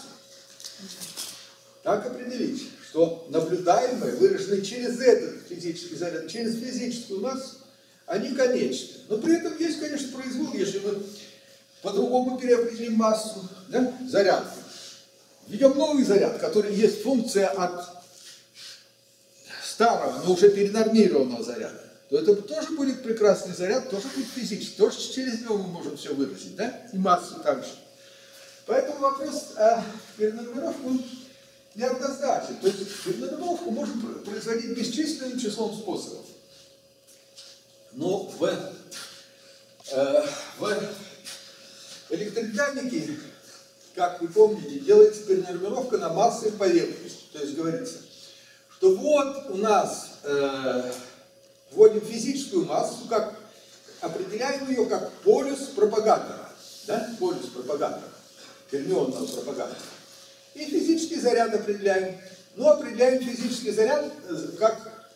так определить, что наблюдаемые, выраженные через этот физический заряд, через физическую массу, они конечны. Но при этом есть, конечно, произвол, если мы по-другому переопределим массу, да, заряд. Введем новый заряд, который есть функция от старого, но уже перенормированного заряда, то это тоже будет прекрасный заряд, тоже будет физический, тоже через него мы можем все выразить, да, и массу также. Поэтому вопрос о перенормировке, он неоднозначен. То есть перенормировку можно производить бесчисленным числом способов. Но в электродинамике, как вы помните, делается перенормировка на массы и поверхность. То есть говорится, что вот у нас вводим физическую массу, как определяем ее как полюс пропагатора. Да? Полюс пропагатора, фермионного пропагатора. И физический заряд определяем. Но определяем физический заряд как,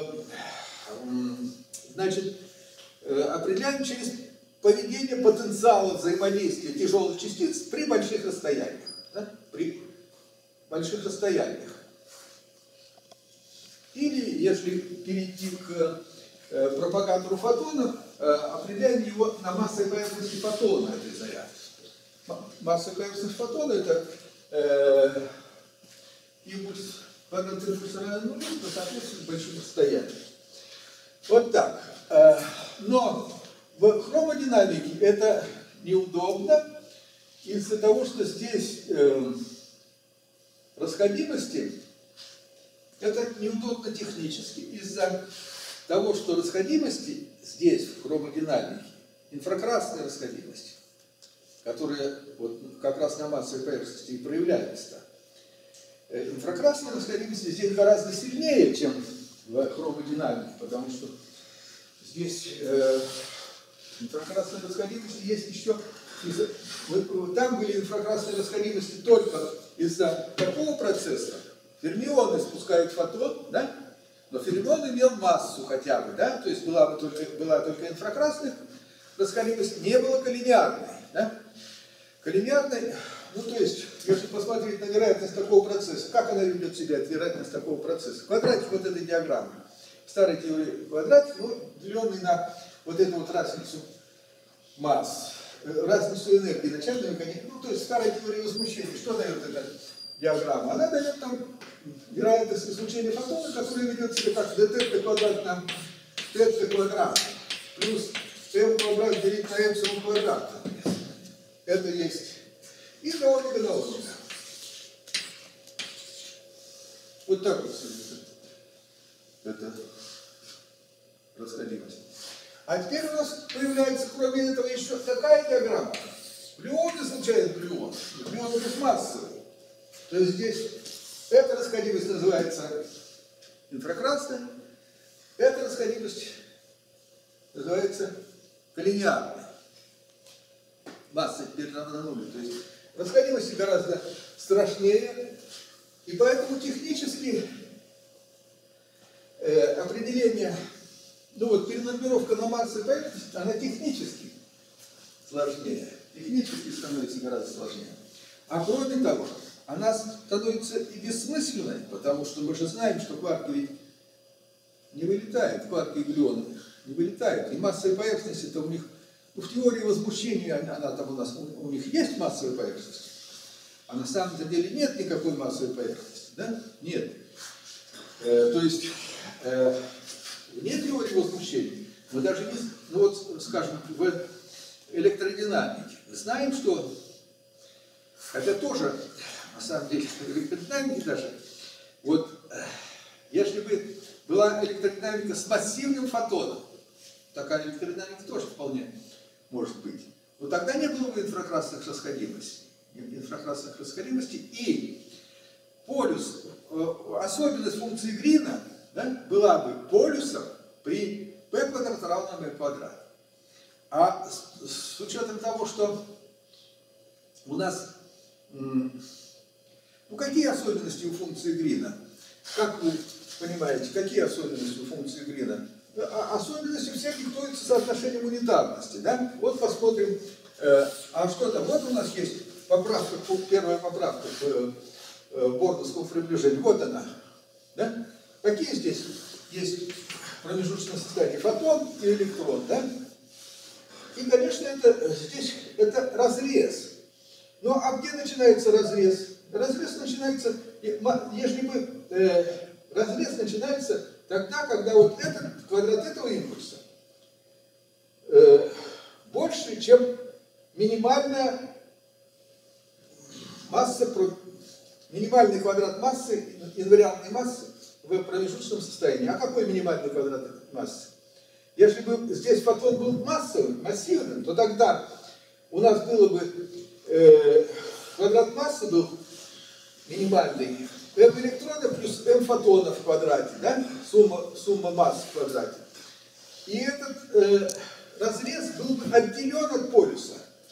значит, определяем через поведение потенциала взаимодействия тяжелых частиц при больших расстояниях. Да? При больших расстояниях. Или, если перейти к пропагатору фотонов, определяем его на массу и поверхности фотона, этой заряд. Масса и поверхность фотона — это импульс, квадратный импульс равен нулю, по соответствию с большим расстоянием. Вот так. Но в хромодинамике это неудобно из-за того, что здесь расходимости, это неудобно технически из-за того, что расходимости здесь, в хромодинамике, инфракрасные расходимости, которые вот как раз на массовой поверхности и проявляются. Инфракрасные расходимости здесь гораздо сильнее, чем в хромодинамике, потому что здесь инфракрасные расходимости есть еще... Там были инфракрасные расходимости только из-за такого процесса. Фермионы спускают фотон, да? Но фермион имел массу хотя бы, да? То есть была только инфракрасных расходимость не была коллинеарной. Да? Коллинеарной, ну то есть, если посмотреть на вероятность такого процесса, как она ведет себя, эта вероятность такого процесса? Квадратик вот этой диаграммы. В старой теории квадратик, ну, деленный на вот эту вот разницу масс, разницу энергии начальной механики. Ну, то есть, в старой теории возмущения, что дает эта диаграмма? Она дает там вероятность излучения фотона, которая ведет себя как dt квадрат на t квадрат плюс m квадрат делить на m квадрат. Это есть. И до омега на омега. Вот так вот выглядит это расходимость. А теперь у нас появляется, кроме этого, еще такая диаграмма. Глюон излучает глюон. Глюон безмассовый. То есть здесь эта расходимость называется инфракрасная, эта расходимость называется коллинеарной. Масса теперь равна нулю. То есть расходимости гораздо страшнее, и поэтому технически определение, ну вот перенумеровка на массу и поверхность, она технически сложнее. Технически становится гораздо сложнее. А кроме того, она становится и бессмысленной, потому что мы же знаем, что кварки ведь не вылетают, кварки и глюоны не вылетают. И массовая поверхность это у них, ну, в теории возмущения она там у нас, у них есть массовая поверхность, а на самом деле нет никакой массовой поверхности, да? Нет. То есть вне теории возмущения мы даже не, ну вот, скажем, в электродинамике знаем, что это тоже, на самом деле, в электродинамике даже, вот, если бы была электродинамика с массивным фотоном, такая электродинамика тоже вполне может быть, но тогда не было бы инфракрасных расходимостей. И полюс, особенность функции Грина, да, была бы полюсом при p квадрат равно m квадрат. А с учетом того, что у нас, ну какие особенности у функции Грина? Как вы понимаете, какие особенности у функции Грина? Особенности все диктуются соотношением унитарности. Да? Вот посмотрим, а что там? Вот у нас есть поправка, первая поправка к борновскому приближению. Вот она. Да? Какие здесь есть промежуточные состояния? Фотон и электрон. Да? И, конечно, здесь это разрез. Ну, а где начинается разрез? Разрез начинается, если бы разрез начинается тогда, когда вот этот квадрат этого импульса больше, чем минимальная масса, минимальный квадрат массы, инвариантной массы в промежуточном состоянии. А какой минимальный квадрат массы? Если бы здесь фотон был массовым, массивным, то тогда у нас было бы квадрат массы был минимальный, m электрона плюс m фотонов в квадрате, да? Сумма масс в квадрате. И этот разрез был бы отделен от полюса.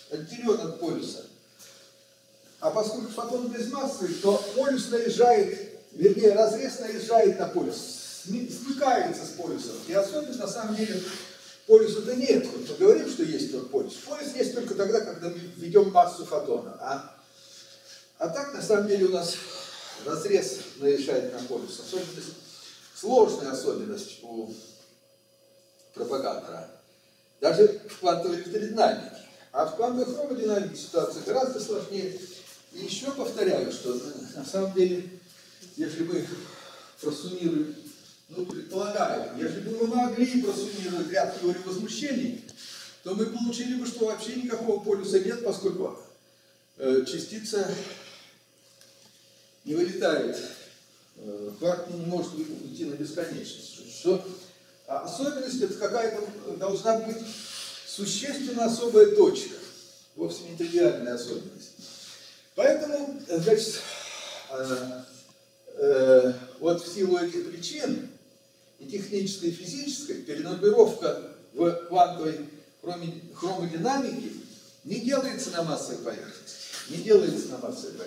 А поскольку фотон без массы, то полюс наезжает, вернее, разрез наезжает на полюс, смыкается с полюсом. И особенно, на самом деле, полюса-то нет. Вот мы говорим, что есть тот полюс. Полюс есть только тогда, когда мы введем массу фотона. А так, на самом деле, у нас разрез наезжает на полюс. Особенность, сложная особенность у пропагатора. Даже в квантовой электродинамике. А в квантовой хромодинамике ситуация гораздо сложнее. И еще повторяю, что на самом деле, если мы просуммируем, ну, предполагаем, если бы мы могли просуммировать ряд теорий возмущений, то мы получили бы, что вообще никакого полюса нет, поскольку частица не вылетает, кварк не может уйти на бесконечность. Что особенность это какая-то должна быть существенно особая точка, вовсе не тривиальная особенность. Поэтому, значит, вот в силу этих причин, и технической, и физической, перенумеровка в квантовой хромодинамике не делается на массовой поверхности.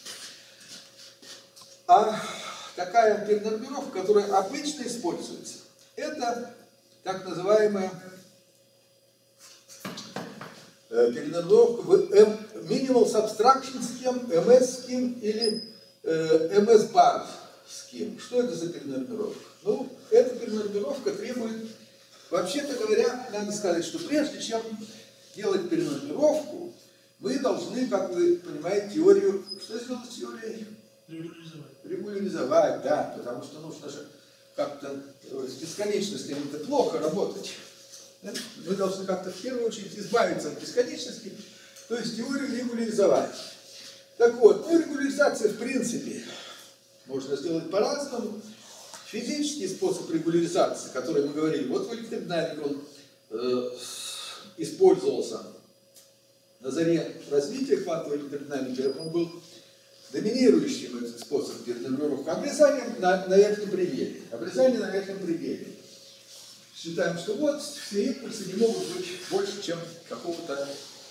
А такая перенумеровка, которая обычно используется, это так называемая перенормировка в Minimal Subtraction Scheme, MS Scheme или MS Bar Scheme. Что это за перенормировка? Ну, эта перенормировка требует, вообще-то говоря, надо сказать, что прежде чем делать перенормировку, мы должны, как вы понимаете, теорию, что сделать с теорией? Регуляризовать, да, потому что нужно же как-то с бесконечностями это плохо работать. Мы должны как-то в первую очередь избавиться от бесконечности, то есть теорию регуляризовать. Так вот, ну регуляризация в принципе можно сделать по-разному. Физический способ регуляризации, который мы говорили, вот в электродинамике он использовался на заре развития квантовой электродинамики, он был доминирующим этот способ перенормировки. Обрезание на верхнем пределе. Обрезание на верхнем пределе. Считаем, что вот все импульсы не могут быть больше, чем какой-то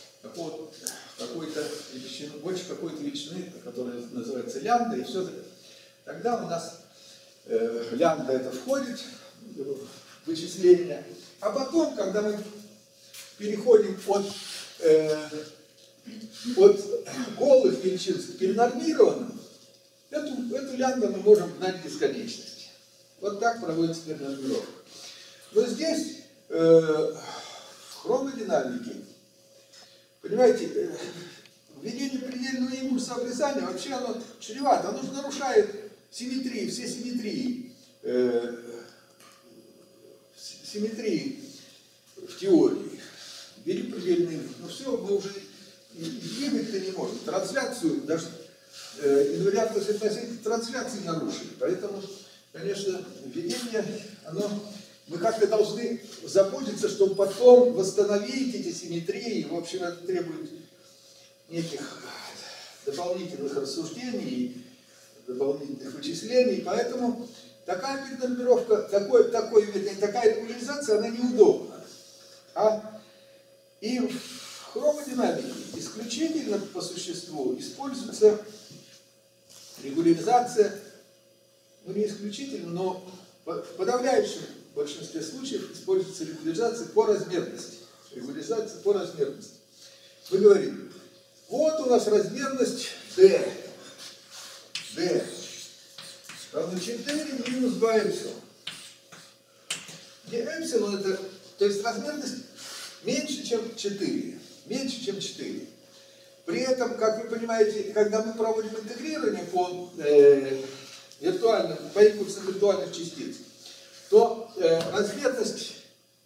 величины, больше какой-то величины, которая называется лямбда, и все. Тогда у нас лямбда это входит в вычисление. А потом, когда мы переходим от голых величин к перенормированным, эту лямбду мы можем гнать в бесконечность. Вот так проводится перенормировка. Но здесь, в хромодинамике, понимаете, введение предельного импульса обрезания, вообще оно чревато, оно же нарушает симметрии, все симметрии в теории. Ввели предельный импульс, но все, мы уже двигать-то не можем. Трансляцию, даже инвариантность относительно трансляции нарушили. Поэтому, конечно, введение, мы как-то должны заботиться, чтобы потом восстановить эти симметрии. В общем, это требует неких дополнительных рассуждений, дополнительных вычислений. Поэтому такая перенормировка, такая регуляризация, она неудобна. И в хромодинамике исключительно по существу используется регуляризация, ну не исключительно, но в подавляющем большинстве случаев используется регуляризация по размерности. Регуляризация по размерности. Мы говорим, вот у нас размерность D. D равно 4 минус 2 эпсилон. Где эпсилон это, то есть размерность меньше, чем 4. Меньше, чем 4. При этом, как вы понимаете, когда мы проводим интегрирование по импульсам виртуальных частиц, то размерность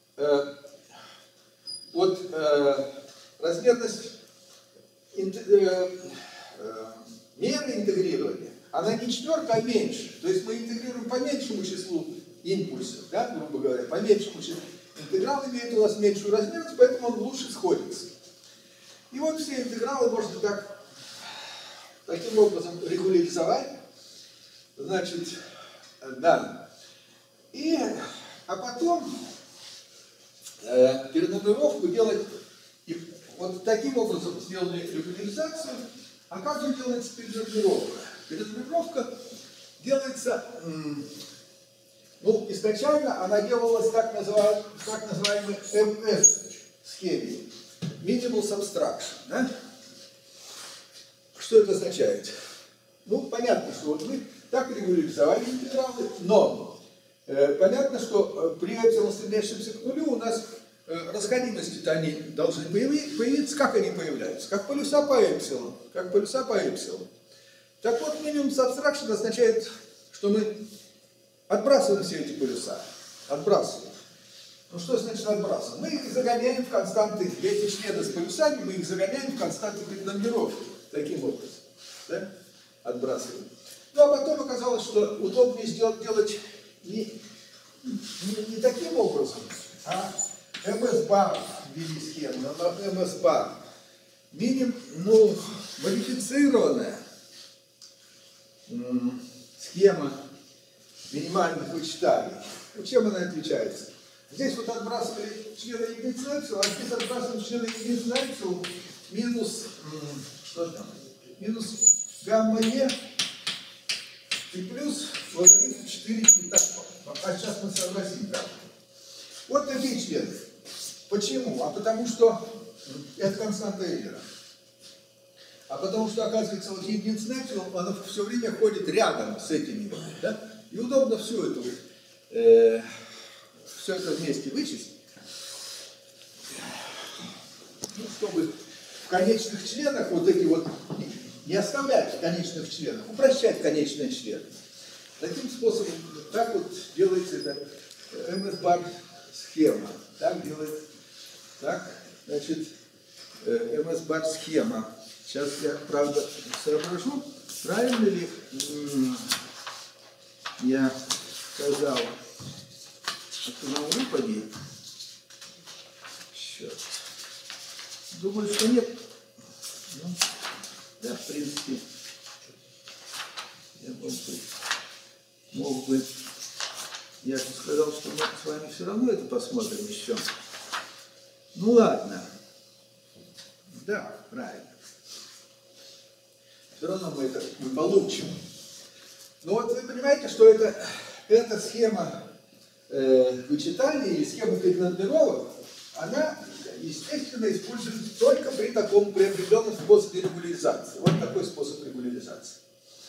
меры интегрирования, она не четверка, а меньше. То есть мы интегрируем по меньшему числу импульсов, да, грубо говоря, по меньшему числу. Интеграл имеет у нас меньшую размерность, поэтому он лучше сходится. И вот все интегралы можно таким образом регуляризовать. Значит, да. А потом перенормировку делать, вот таким образом сделали регуляризацию. А как же делается перенормировка? Перенормировка делается, ну, изначально она делалась так называемой MS-схеме. Minimal Subtraction. Да? Что это означает? Ну, понятно, что вот мы так регуляризовали интегралы, но понятно, что при эпсилон стремящемся к нулю у нас расходимости-то они должны появиться. Как они появляются? Как полюса по эпсилон. Как полюса по эпсилон. Так вот, Minimum Subtraction означает, что мы отбрасываем все эти полюса. Отбрасываем. Ну что значит отбрасываем? Мы их загоняем в константы, эти члены с полюсами, мы их загоняем в константы перенормировки. Таким образом. Да? Отбрасываем. Ну а потом оказалось, что удобнее делать не таким образом, а MS-бар ввели схему, MS-бар. Модифицированная схема минимальных вычитаний. Чем она отличается? Здесь вот отбрасывали члены единицы на эпсилон, а здесь отбрасываем члены единицы на эпсилон минус, что там, минус гамма Е и плюс логарифм 4 пи. А сейчас мы сообразим как. Вот такие члены. Почему? А потому что это константа Эйлера. А потому что, оказывается, вот единица, она все время ходит рядом с этими. Да? И удобно все это вместе вычесть. Ну, чтобы в конечных членах вот эти вот не оставлять в конечных членах, упрощать конечные члены. Таким способом, так вот делается эта МС-бар схема. Так делает, так, значит, МС-бар схема. Сейчас я, правда, соображу, правильно ли я сказал на выпаде. Черт. Думаю, что нет. Ну, да, в принципе, я мог бы, я же сказал, что мы с вами все равно это посмотрим еще. Ну ладно. Да, правильно. Все равно мы это получим. Но вот вы понимаете, что эта схема вычитания или схема перенумеровок, она, естественно, используется только при таком при определенном способе регуляризации. Вот такой способ регуляризации.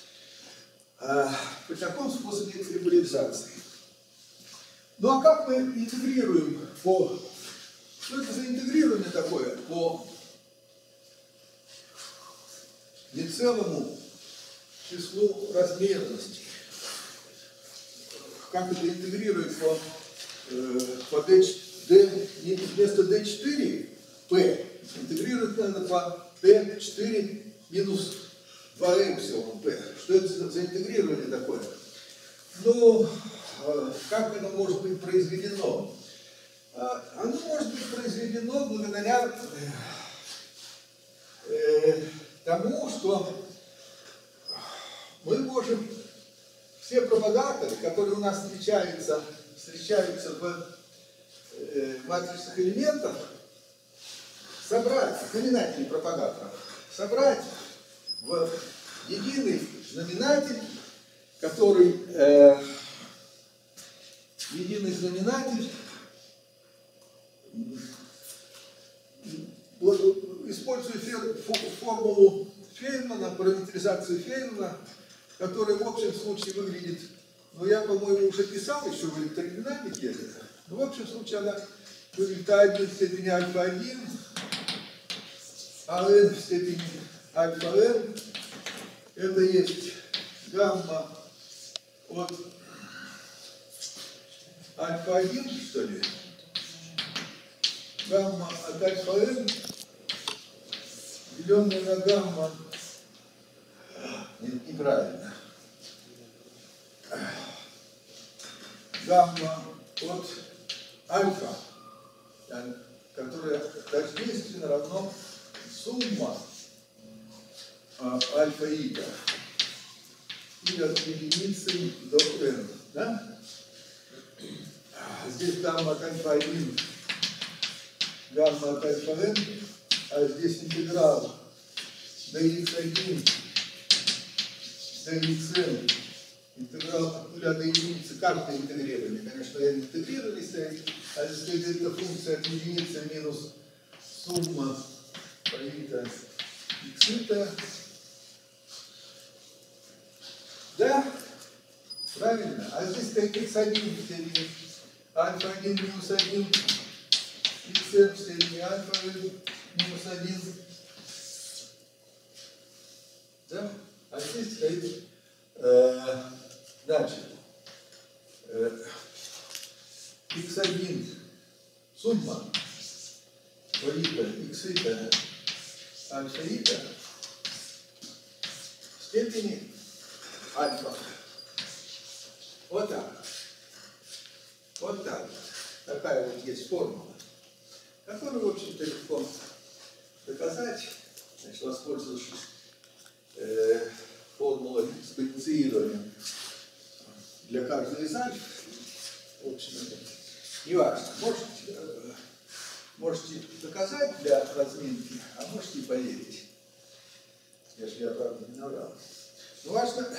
При таком способе регуляризации. Ну а как мы интегрируем по... Что это за интегрирование такое по нецелому числу размерностей? Как это интегрирует по вместо D4 P интегрирует надо по D4 минус 2 эпсилон P. Что это за интегрирование такое? Ну, как это может быть произведено? Оно может быть произведено благодаря тому, что мы можем все пропагаторы, которые у нас встречаются в матричных элементах, собрать, знаменатели пропагаторов, собрать в единый знаменатель, который единый знаменатель, используя формулу Фейнмана, параметризацию Фейнмана, которая в общем случае выглядит, ну я, по-моему, уже писал еще в электродинамике, но в общем случае она выглядит А1 в степени альфа-1, АН в степени альфа-N, это есть гамма от альфа-1, что ли? Гамма от альфа-N, деленное на гамма, неправильно. Гамма от альфа, которая тождественно равно сумма альфа и ита. И от единицы до n. Да? Здесь гамма от альфа-1, гамма от альфа-n, а здесь интеграл dx1, dxn, интеграл от 0 до единицы, как-то интегрировали. Конечно, я интегрировали стоит, а здесь это функция от единицы минус сумма паита иксита. Да? Правильно. А здесь стоит x1 в степени альфа-1 минус 1, xn в степени альфа-1 минус 1. Да? А здесь стоит, значит, x1 сумма паита иксита альфа-ита в степени альфа. Вот так. Вот так. Такая вот есть формула, которую, в общем-то, легко доказать, значит, воспользовавшись формулой специирования для каждой из альф. В общем, не важно. Можете доказать для разминки, а можете и поверить. Если я правда не наврал. Но важно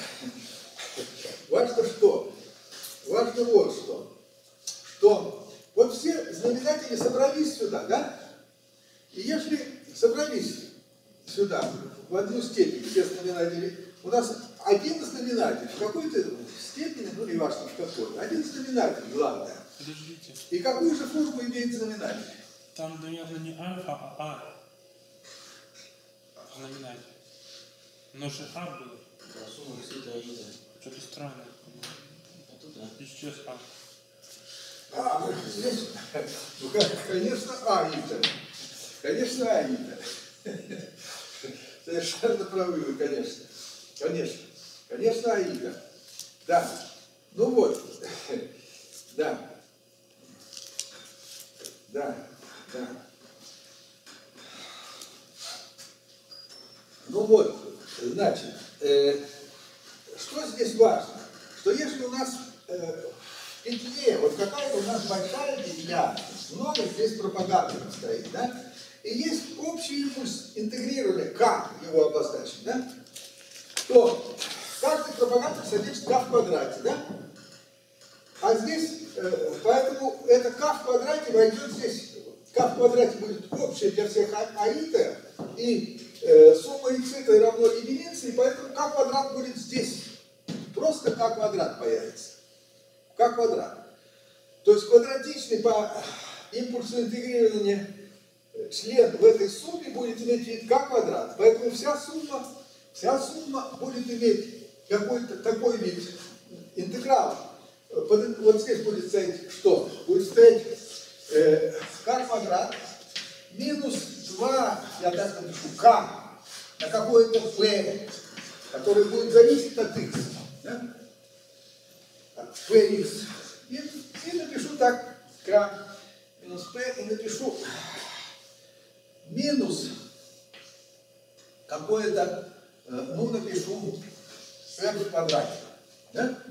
что? Важно вот что. Что вот все знаменатели собрались сюда, да? И если собрались сюда, в одну степень, все знаменатели, у нас один знаменатель в какой-то степени, ну не важно в какой, один знаменатель главное. Подождите. И какую же форму имеет знаменатель? Там, наверное, не альфа, а знаменатель. Но же А было. Да, сумма высота аида. Что-то странное. А тут да. Исчез А. Здесь, ну, конечно, аида. Конечно, аида. Совершенно правы вы, конечно. Конечно. Конечно, аида. Да. Ну вот. Да. Да. Да. Ну вот, значит, что здесь важно? Что если у нас в петле, вот какая у нас большая петля, много здесь пропаганды стоит, да? И есть общий импульс интегрирования, как его обозначить, да? То каждый пропагандор содержит k в квадрате, да? А здесь, поэтому это k в квадрате войдет здесь, k в квадрате будет общее для всех аита, и сумма х равно единице, и поэтому k квадрат будет здесь. Просто k квадрат появится. K квадрат. То есть квадратичный по импульсу интегрирования член в этой сумме будет иметь вид k квадрат. Поэтому вся сумма будет иметь какой-то такой вид интеграла. Вот здесь будет стоять что? Будет стоять k квадрат минус 2, я так напишу, k на какое-то p, которое будет зависеть от x. Да? От px. И напишу так, k минус p, и напишу минус какое-то, ну, напишу m в квадрате. Да?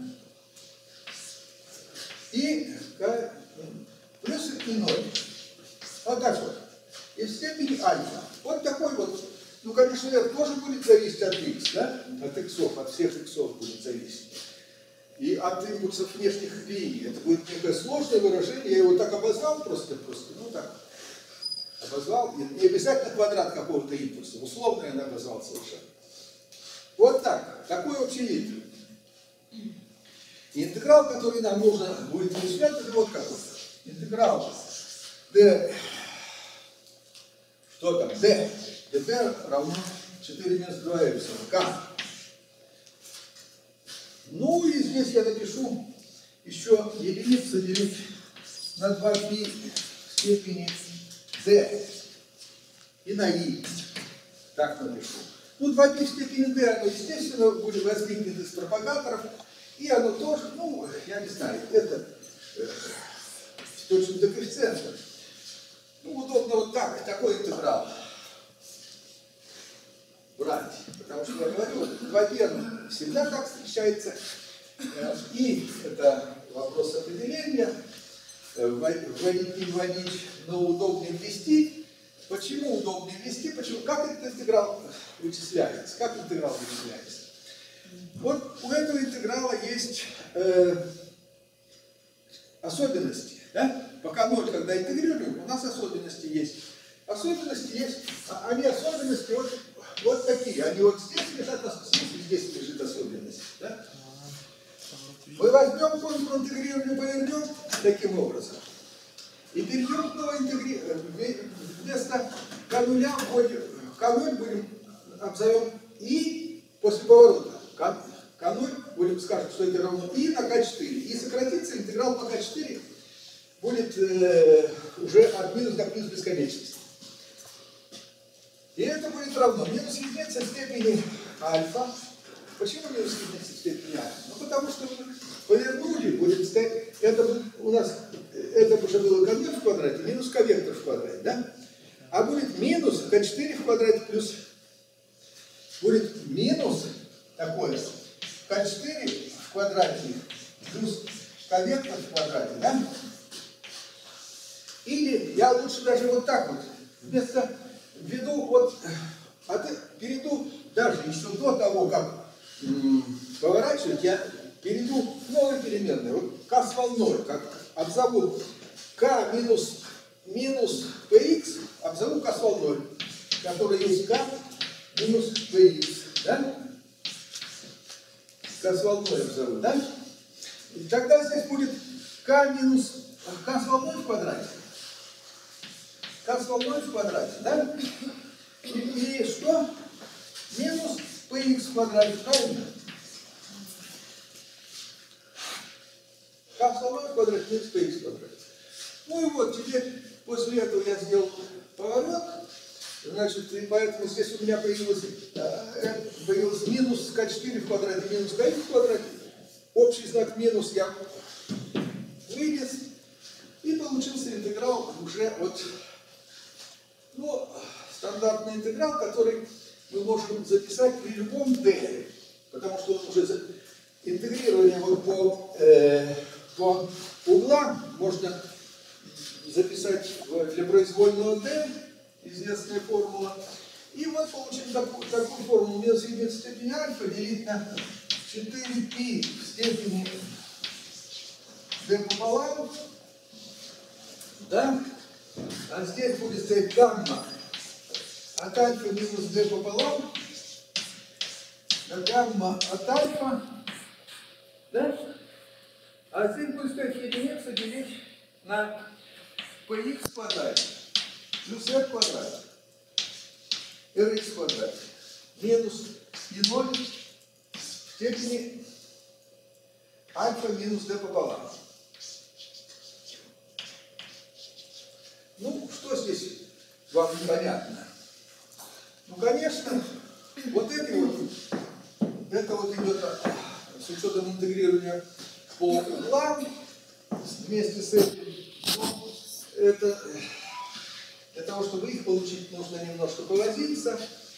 И плюс и 0. Вот так вот. И в степени альфа. Вот такой вот. Ну, конечно, r тоже будет зависеть от x, да? От иксов, от всех иксов будет зависеть. И от импульсов внешних линий. Это будет некое сложное выражение. Я его так обозвал просто, ну так. Обозвал. Не обязательно квадрат какого-то импульса. Условно я обозвал совершенно. Вот так. Такой общий вид. И интеграл, который нам нужно будет вычислять, это вот какой. Интеграл d. Что там? d. dt равно 4 минус 2 эпсилон. K. Ну и здесь я напишу еще единицу делить на 2π в степени d. И на i. Так напишу. Ну, 2π в степени d, оно, естественно, будет возникнет из пропагаторов. И оно тоже, ну, я не знаю, это точно до коэффициента. Ну, удобно вот так, такой интеграл брать. Потому что я говорю, 2π всегда так встречается. И это вопрос определения. Вводить, не вводить, но удобнее ввести. Почему удобнее ввести? Почему? Как этот интеграл вычисляется? Как интеграл вычисляется? Вот у этого интеграла есть особенности. Да? Пока 0, когда интегрируем, у нас особенности есть. Особенности есть, они особенности вот такие. Они вот здесь лежат, здесь лежит особенность. Да? Мы возьмем формулу интегрирования, повернем таким образом. И перейдем к новой интегрированию. Вместо k0 вводим, k0 будем обзовем и после поворота. К0 будем скажем, что это равно и на k4. И сократится интеграл по k4 будет уже от минус до плюс бесконечности. И это будет равно минус единица в степени альфа. Почему минус единица в степени альфа? Ну потому что мы повернули, будет стоять, это будет, у нас это уже было k0 в квадрате, минус k вектор в квадрате, да? А будет минус k4 в квадрате плюс, будет минус такое, k4 в квадрате плюс k вектор в квадрате, да? Или я лучше даже вот так вот, вместо, введу вот, перейду даже еще до того, как поворачивать, я перейду в новые переменные, вот k с волной, как обзову k минус минус px обзову k с волной, которая есть k минус px, да? K с волной обзову, да? И тогда здесь будет k минус k с волной в квадрате. K с волной в квадрате, да? И что? Минус px в квадрате, правильно? K с волной в квадрате минус px в квадрате. Ну и вот, теперь после этого я сделал поворот. Значит, и поэтому здесь у меня появилось минус k4 в квадрате минус kx в квадрате. Общий знак минус я вынес. И получился интеграл уже от, ну, стандартный интеграл, который мы можем записать при любом d. Потому что он уже интегрирование вот по углам можно записать для произвольного d, известная формула. И вот получим такую формулу. Минус единица степени альфа делить на 4π в степени d пополам. Да? А здесь будет стоять гамма от альфа минус d пополам. Гамма от альфа. Да? А здесь будет стоять единица делить на px в квадрате плюс r в квадрате, rx в квадрате, минус e0 в степени альфа минус d пополам. Ну, что здесь вам непонятно? Ну, конечно, вот это вот идет с учетом интегрирования по углам вместе с этим. Это для того, чтобы их получить, нужно немножко повозиться.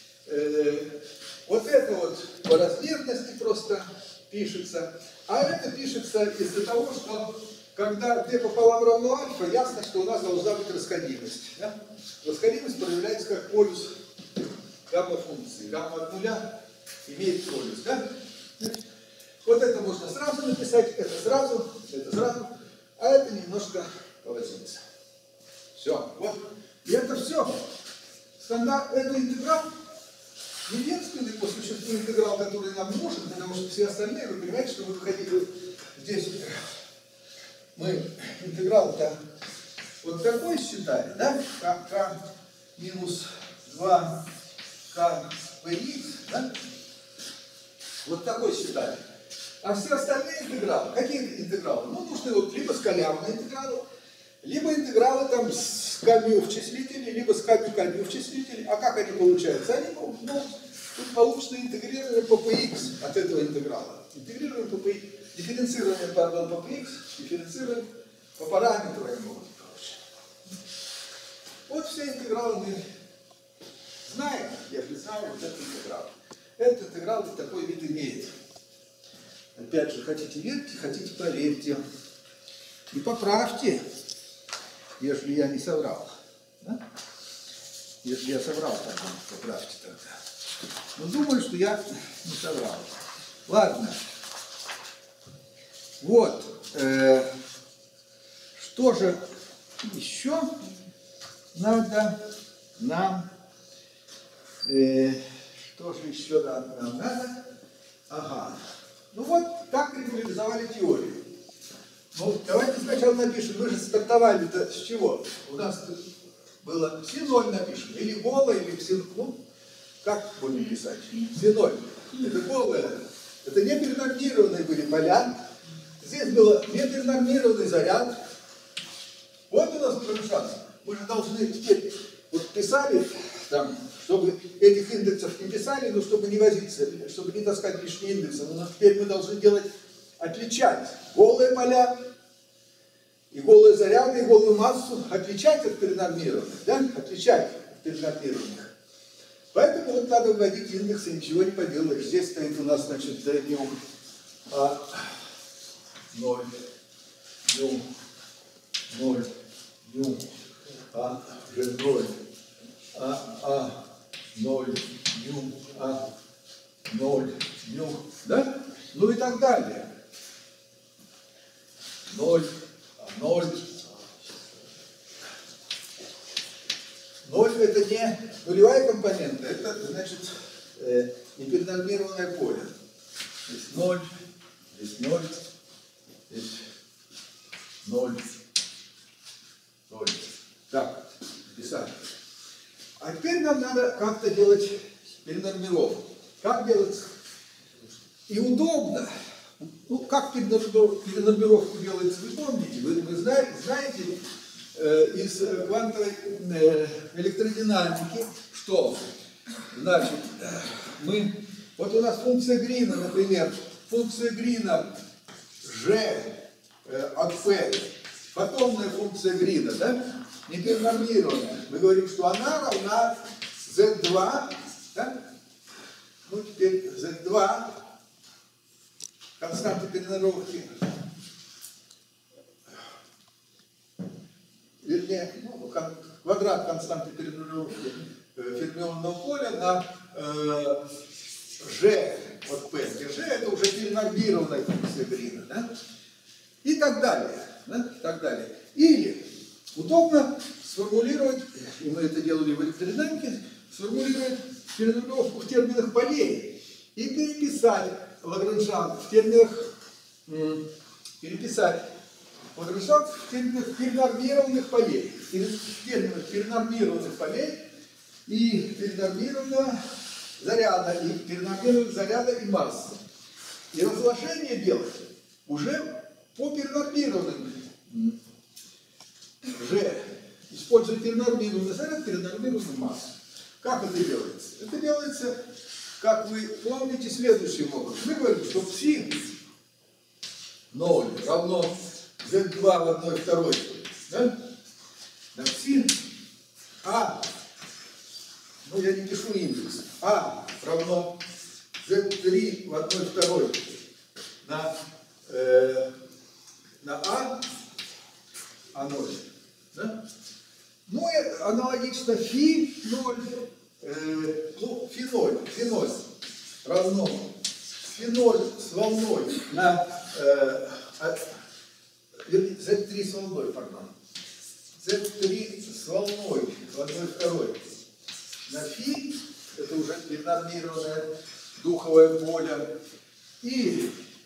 Вот это вот по размерности просто пишется. А это пишется из-за того, что когда d пополам равно альфа, ясно, что у нас должна быть расходимость. Да? Расходимость проявляется как полюс гамма-функции. Гамма от нуля имеет полюс. Да? Вот это можно сразу написать, это сразу, а это немножко повозиться. Все. Вот. И это все. Стандарт, это интеграл. Единственный по существу интеграл, который нам нужен, потому что все остальные, вы понимаете, что мы выходили здесь. Мы интеграл-то вот такой считали, да? К минус 2 k px, да? Вот такой считали. А все остальные интегралы, какие интегралы? Ну, нужны вот либо скалярные интегралы, либо интегралы там с камю в числителе, либо с камю в числителе. А как они получаются? Они, ну, тут получится интегрирование по px от этого интеграла. Интегрирование по px, дифференцирование, пардон, по px, дифференцирование по параметру они могут получить. Вот все интегралы мы знаем, если знаем вот этот интеграл. Этот интеграл вот такой вид имеет. Опять же, хотите верьте, хотите проверьте. И поправьте, если я не соврал. Да? Если я соврал, тогда поправьте тогда. Но думаю, что я не соврал. Ладно. Вот. Что же еще надо нам? Что же еще нам надо? Ага. Ну вот, так реализовали теорию. Ну, давайте сначала напишем. Мы же стартовали-то с чего? У нас было С0 напишем. Или голое, или С0. Ну, как будем писать? С0. Это голое. Это не перенормированные были поля. Здесь было не перенормированный заряд. Вот у нас второй шанс. Мы же должны теперь, вот писали, там, чтобы этих индексов не писали, но чтобы не возиться, чтобы не таскать лишние индексы. Но теперь мы должны делать, отличать голые поля и голые заряды, и голую массу, отличать от перенормированных, да? Отличать от перенормированных. Поэтому вот надо вводить индексы, ничего не поделаешь. Здесь стоит у нас, значит, днем 0, днем 0, днем 0, 0, днем 0, днем, да? Ну и так далее. 0, 0, это не нулевая компонента, это значит неперенормированное поле. Здесь 0, здесь 0, здесь 0, 0. Так, записали. А теперь нам надо как-то делать перенормировку. Как делать? И удобно. Ну, как перенормировку делается, вы помните? Вы знаете из квантовой электродинамики, что значит вот у нас функция Грина, например, функция Грина G от P, фотонная функция Грина, да, неперенормированная. Мы говорим, что она равна Z2, да? Ну, теперь Z2, константа перенормировки, вернее, квадрат константы перенормировки фермионного поля на G от P, где G это уже перенормированная функция Грина, да? И так далее, да? И так далее. Или удобно сформулировать, и мы это делали в электродинамике, сформулировать перенормировку в терминах полей и переписать Лагранжан в терминах перенормированных полей. В терминах перенормированных полей и перенормированного заряда, и перенормированных заряда и массы. И разложение делать уже по перенормированным G. Используя перенормированный заряд, перенормированную массу. Как это делается? Это делается, как вы помните, следующим образом. Мы говорим, что пси 0 равно Z2 в 1/2. Да? На пси А, ну я не пишу индекс, А равно Z3 в 1/2 на А0. Да? Ну и аналогично фи 0, фи0 равно фи0 с волной на Z3 с волной, пардон. Z3 с волной в 1/2 на фи, это уже перенормированное духовое поле. И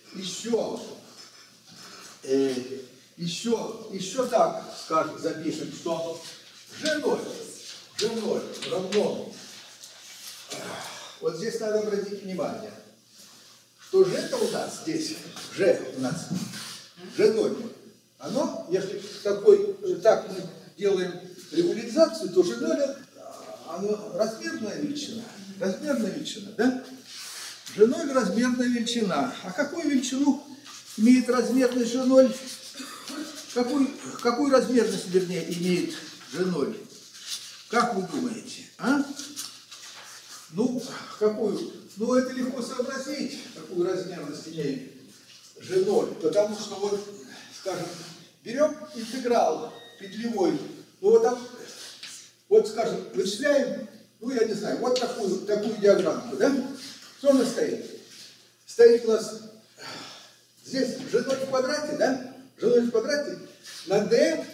еще так скажем, запишем, что G0 равно, вот здесь надо обратить внимание, что G-то у нас здесь, G0, оно, если так мы делаем регуляризацию, то G0 оно размерная величина, да? G0 размерная величина. А какую величину имеет размерность G0? Какую размерность, вернее, имеет G0? Как вы думаете? А? Ну, какую? Ну, это легко сообразить, какую размерность имеет G0. Потому что, вот, скажем, берем интеграл петлевой, ну, вот там, вот, скажем, вычисляем, ну, я не знаю, вот такую диаграмму, да? Что у нас стоит? Стоит у нас здесь G0 в квадрате, да? G0 в квадрате на d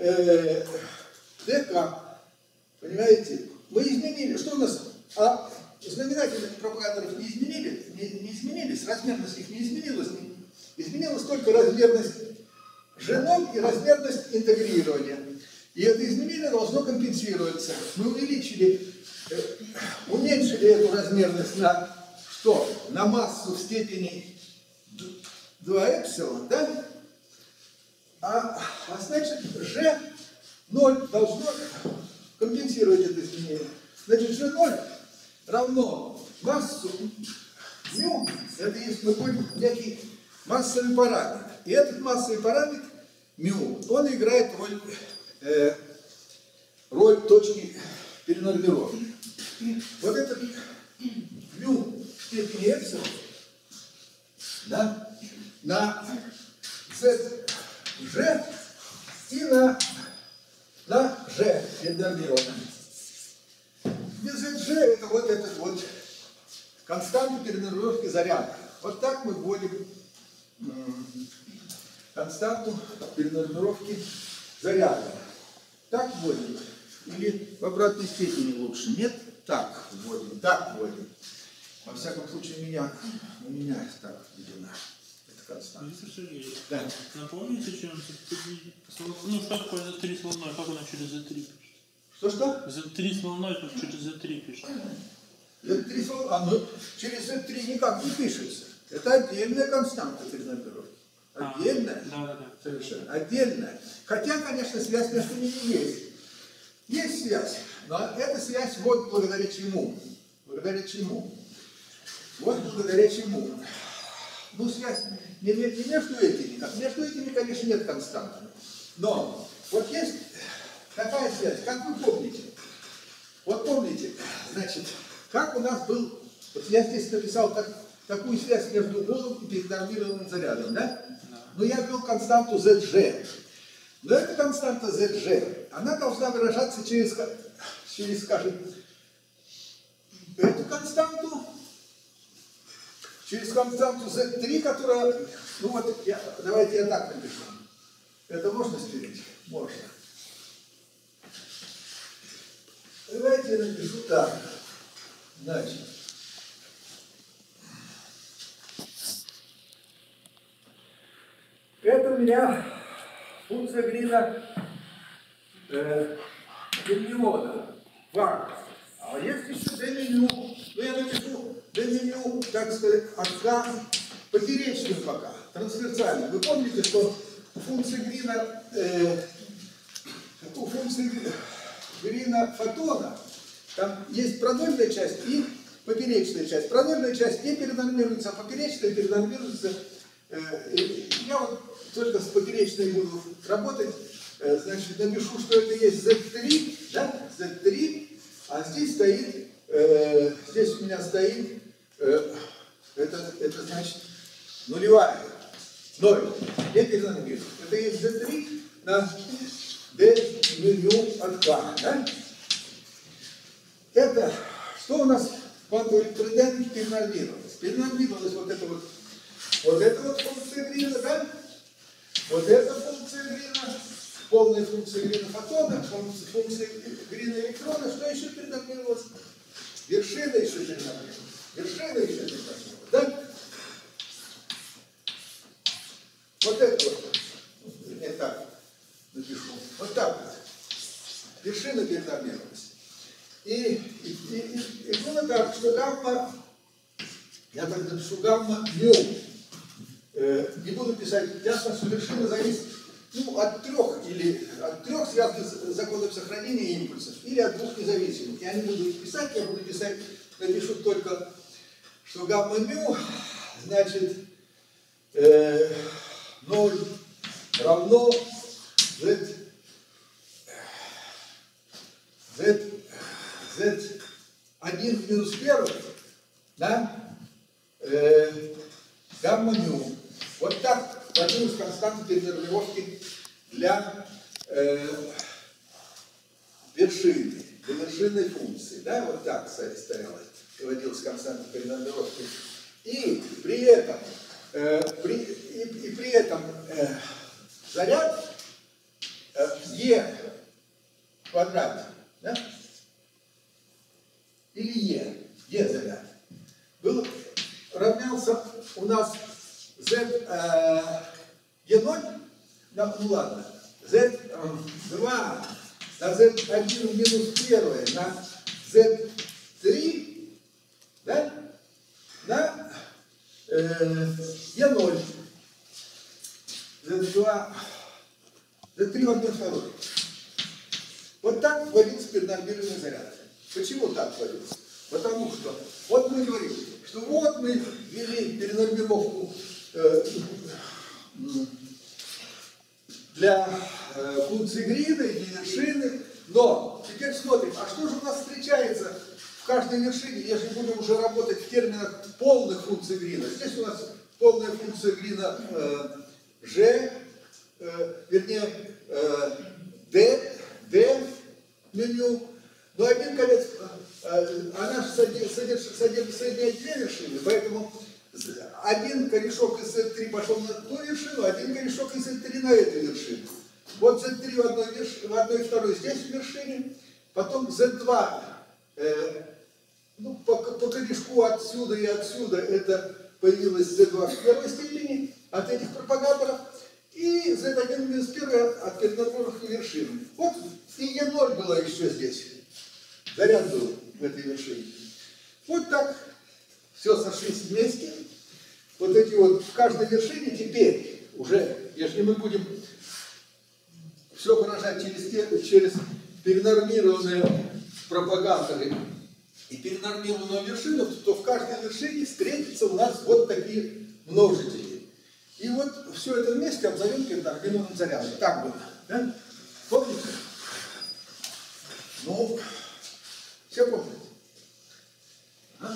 dk. Понимаете? Мы изменили. Что у нас? А знаменатели пропагандаторов не изменились, размерность их не изменилась. Изменилась только размерность G0 и размерность интегрирования. И это изменение должно компенсироваться. Мы уменьшили эту размерность на что? На массу в степени 2 эпсилон, да? А значит, G0 должно компенсировать это изменение. Значит, G0 равно массу μ, это есть, мы будем некий массовый параметр. И этот массовый параметр μ, он играет роль точки перенормировки. Вот этот μ в степени эпсилон, да, на ZG и на G перенормированном. Без ZG это вот этот вот константа перенормировки заряда. Вот так мы вводим константу перенормировки заряда. Так вводим. Или в обратной степени лучше? Нет? Так вводим, так вводим. Во всяком случае, у меня так введена. Это константа. Виктор Сергеевич, Да. напомните, чем ну, что такое Z3 с волной, как она через Z3 пишет? Что? Z3 с волной тут через Z3 пишет. Через Z3 никак не пишется. Это отдельная константа перенабировки. Отдельная. Да. Совершенно. Отдельная. Хотя, конечно, связь между ними есть. Есть связь. Но эта связь вот благодаря чему. Благодаря чему? Вот благодаря чему. Ну, связь не между этими. Между этими, конечно, нет константы. Но вот есть такая связь, как вы помните. Вот помните, значит, как у нас был, вот я здесь написал такую связь между голым и перенормированным зарядом, да? Но я ввел константу ZG. Но эта константа ZG, она должна выражаться через, скажем, эту константу, через константу Z3, которая, ну вот, давайте я так напишу. Это можно стереть? Можно. Давайте я напишу так. Значит. Это у меня функция Грина фермиона, вар. А есть еще d-меню, ну я напишу d-меню, так сказать, отка поперечным пока, трансверсальным. Вы помните, что функция Грина, у функции Грина фотона, там есть продольная часть и поперечная часть. Продольная часть не перенормируется, а поперечная перенормируется. Я вот только с поперечной буду работать. Значит, напишу, что это есть Z3, да, Z3, а здесь стоит, здесь у меня стоит, это значит нулевая, 0, не перенормируется. Это есть Z3 на D меню от К, да? Это, что у нас квантовый электроэнергии перенормировалось? Перенормировалась вот эта вот функция Грина, да? Вот эта функция Грина, полная функция Грина фотона, функция Грина электрона, что еще перенормировалось? Вершина еще перенормировалась. Вершина еще перенормировалась, да? Вот это вот, я так напишу, вот так вот. Вершина перенормировалась. И было так, что гамма, я так напишу гамма мю. Не буду писать, ясно, что вершина зависит от трех связанных законов сохранения импульсов, или от двух независимых. Я не буду их писать, я буду писать, напишу только, что гамма мю, значит, 0 равно Z1 в минус 1, да, гамма мю. Вот так появилась константа перенормировки для вершины, для вершинной функции. Да, вот так, кстати, стоялась, выводилась константа перенормировки. И при этом, заряд Е квадрат, да? Или Е заряд, равнялся у нас Е0, ну ладно, Z2 на Z1 минус 1 на Z3, да, на Е0. Z3 в 1/2. Вот так вводится перенормированный заряд. Почему так вводится? Потому что, вот мы говорим, что вот мы ввели перенормировку для функции Грина и для вершины, но теперь смотрим, а что же у нас встречается в каждой вершине, если будем уже работать в терминах полных функций Грина. Здесь у нас полная функция Грина G, вернее D меню, но один конец, она соединяет две вершины, поэтому один корешок из Z3 пошел на ту вершину, один корешок из Z3 на эту вершину. Вот Z3 в одной и второй здесь в вершине, Потом Z2, ну, по корешку отсюда и отсюда это появилось Z2 в первой степени от этих пропагаторов, и Z1 минус 1 от перенаборных вершин. Вот и E0 было еще здесь. Заряд был в этой вершине. Вот так все сошлись вместе. Вот эти вот в каждой вершине теперь уже, если мы будем все выражать через перенормированные пропагаторы и перенормированную вершину, то в каждой вершине встретятся у нас вот такие множители. И вот все это вместе обзовем перенормированным зарядом. Так было. Да? Помните? Ну, все помните? А?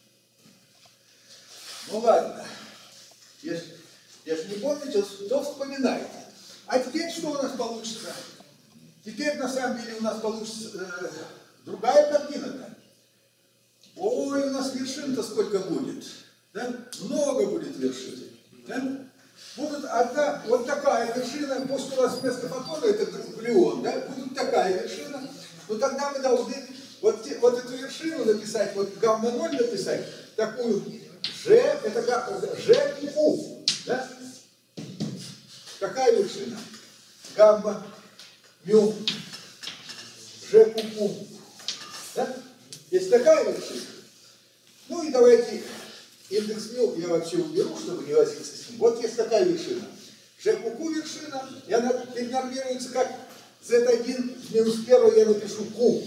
Ну ладно. Если не помните, то вспоминайте. А теперь что у нас получится? Теперь на самом деле у нас получится другая картина-то. Ой, у нас вершин-то сколько будет? Да? Много будет вершин. Да? Будет одна, вот такая вершина, пусть у нас вместо фотона это глюон, да? Будет такая вершина. Но тогда мы должны вот эту вершину написать, вот гамма-0 написать, такую G, это G и Q. Да? Какая вершина? Гамма, мю, G, Q. Да? Есть такая вершина. Ну и давайте индекс мю я вообще уберу, чтобы не возиться с ним. Вот есть такая вершина. G, Q вершина, и она перенормируется как Z1 минус 1 я напишу Q.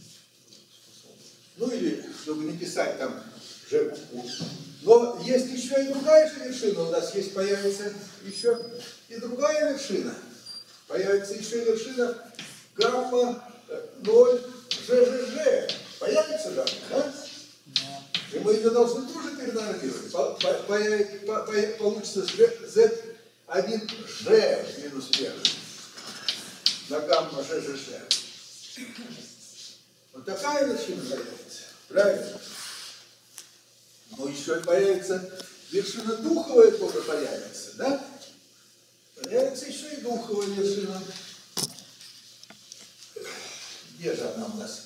Ну или, чтобы не писать там G, Q. Но есть еще и другая же вершина. У нас есть, появится еще и другая вершина. Появится еще вершина гамма 0 ЖЖЖ. Появится гамма, да? И мы ее должны тоже перенормировать. Получится Z1G минус 1 на гамма ЖЖЖ. Вот такая вершина появится. Правильно? Но еще и появится вершина духовая тоже появится, да? Появится еще и духовая вершина. Где же она у нас?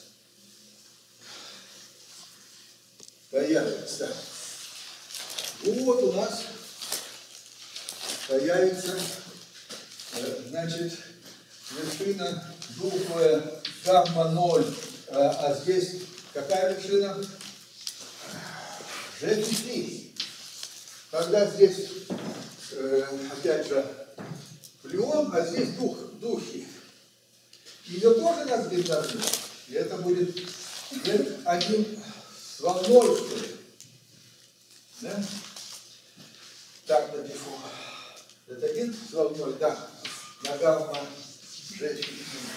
Появится. Вот у нас появится, значит, вершина духовая гамма-0. А здесь какая вершина? G4. Когда здесь, опять же, плюон, а здесь духи. Ее тоже надо перенормировать. И это будет Z1 с волной, что ли. Да? Так напишу. Z1 с волной, да. На гамма G4.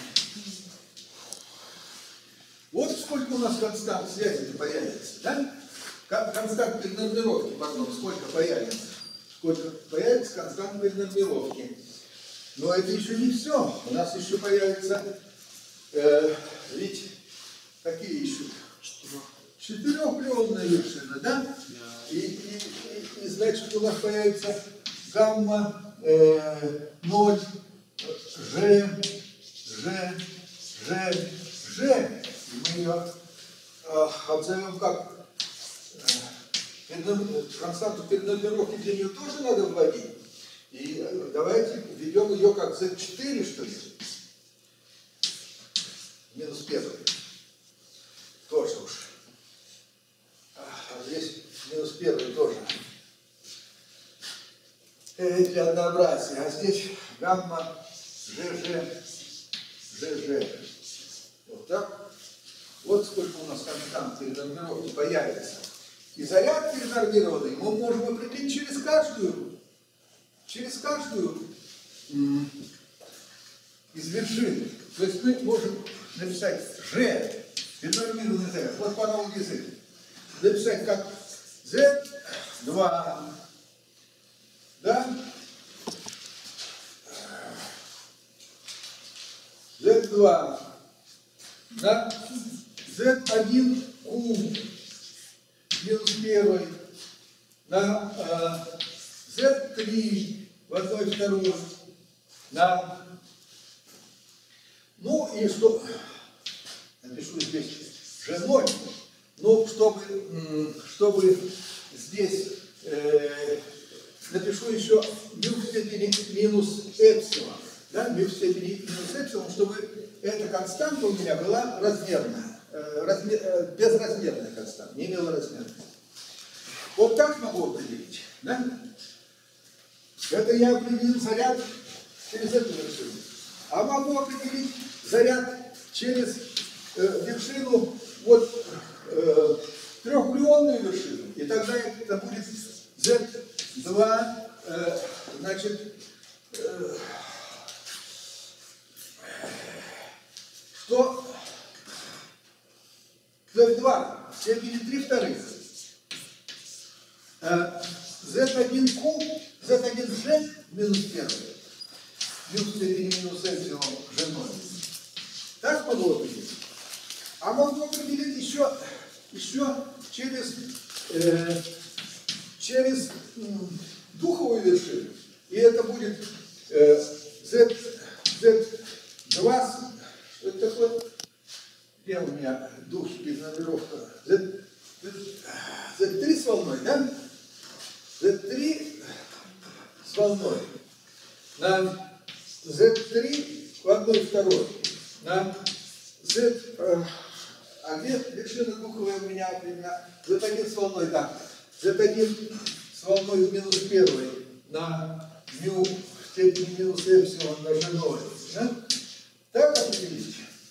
Вот сколько у нас констант связи появится, да? Констант перенормировки, пардон, сколько появится? Сколько появится констант перенормировки? Но это еще не все. У нас еще появится, ведь какие еще? Четырехплеонная вершина, да? И значит у нас появится гамма 0 G. И мы ее обзовем как константу перенормировки, для нее тоже надо вводить. И давайте введем ее как Z4, что ли. Минус 1. Тоже уж. А здесь минус 1 тоже. Для однообразия. А здесь гамма ЖЖ. Вот так. Вот сколько у нас констант перенормировки появится. И заряд перенормированный мы можем определить через каждую из вершин. То есть мы можем написать G, перенормированный заряд. Вот по аналогии Z. Написать как Z2, да? Z2 на Z1Q минус 1 на Z3 в 1/2 на... Ну и что? что здесь G0. Но чтобы здесь напишу еще μ в степени минус эпсилон. Да, μ в степени минус эпсилон, чтобы эта константа у меня была размерная. Безразмерная константа, не имела размерности. Вот так могу определить. Да? Это я определил заряд через эту вершину. А могу определить заряд через вершину, вот трехглюонную вершину. И тогда это будет Z2, значит, что Z2 в степени 3/2. Z1Q, Z1G минус 1. Минус степени минус эпсилон G0. Так могу определить. А могу определить еще через духовую вершину. И это будет Z2, что это такое? Где у меня дух, перенумеровка? Z3 с волной, да? Z3 с волной на Z3 в одной второй на Z, а где вершина духовая у меня определена? Z1 с волной, да. Z1 с волной в минус 1 на μ в степени минус эпсилон на G0. Да? Так определить.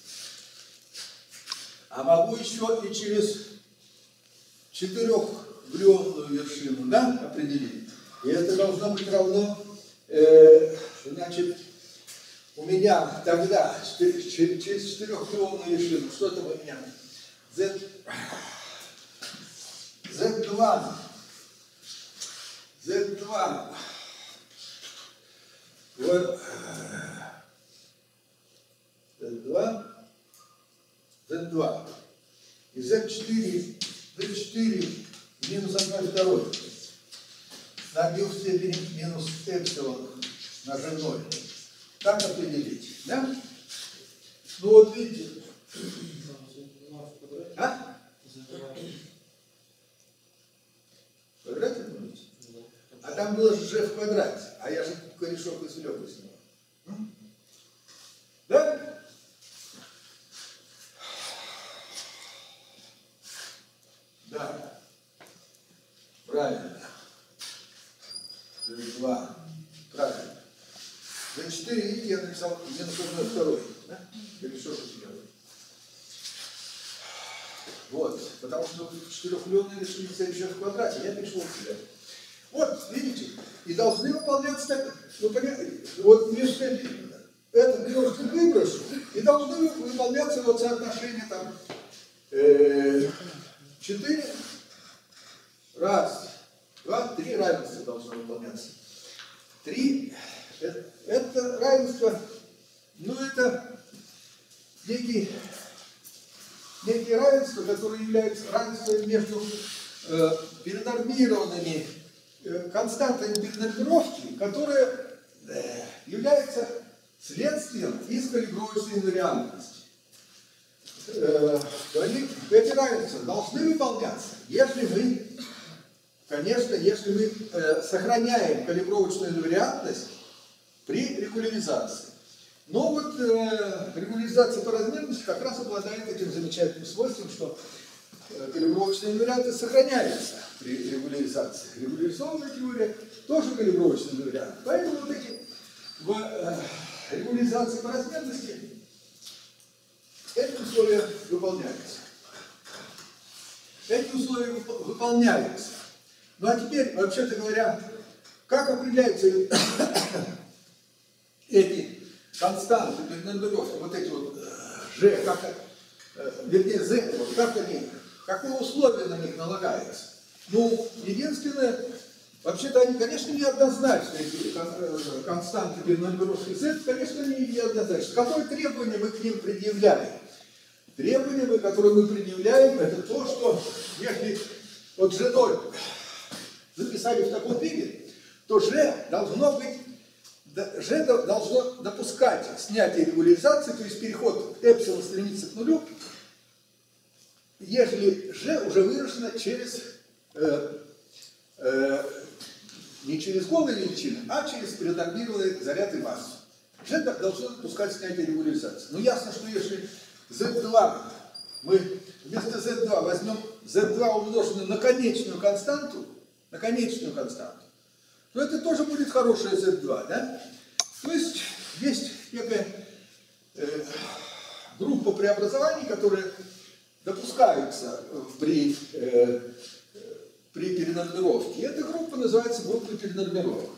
А могу еще и через четырехглюонную вершину, да, определить. И это должно быть равно, значит, у меня тогда через четырехглюонную вершину, что там у меня? Z2. Вот. Z2. И Z4 минус 1/2 на μ в степени минус эпсилон на G0. Так определить, да? Ну вот видите. А? В квадрате будете? А там было же G в квадрате, а я же корешок извлек из него. Да? Да. Правильно. Z2. Правильно. Z4, видите, я написал минус 1/2. Да? Корешок извлек. Вот. Потому что четырехглюонные решили G в квадрате. Я пишу вот сюда. Вот, видите, и должны выполняться так, ну, понятно, вот между этот немножко выброшу, и должны выполняться вот соотношения там 4, раз, два, 3 равенства должно выполняться. 3, это равенство, ну, это некие равенства, которые являются равенством между перенормированными константами перенормировки, которые являются следствием из калибровочной инвариантности. Эти равенства должны выполняться, если мы, конечно, если мы сохраняем калибровочную инвариантность при регуляризации. Но вот регуляризация по размерности как раз обладает этим замечательным свойством, что калибровочная инвариантность сохраняется при регуляризации. Регуляризованная теория тоже калибровочный инвариант. Поэтому вот эти в регуляризации по размерности эти условия выполняются. Эти условия выполняются. Ну а теперь, вообще-то говоря, как определяются эти константы перенормировки, вот эти вот G, вернее Z, вот как они, какое условие на них налагается? Ну, единственное, вообще-то они, конечно, неоднозначны, эти константы перенормировки Z, конечно, они неоднозначны. Какое требование мы к ним предъявляем? Требование, которое мы предъявляем, это то, что если вот G0 записали в таком виде, то G должно допускать снятие регуляризации, то есть переход эпсилон стремится к нулю, ежели G уже выражено через, не через голые величины, а через пронормированный заряд и массу. G должно допускать снятие регуляризации. Ну ясно, что если Z2 мы вместо Z2 возьмем Z2 умноженное на конечную константу, то это тоже будет хорошее Z2, да? То есть некая группа преобразований, которые допускаются при перенормировке. И эта группа называется группой перенормировок.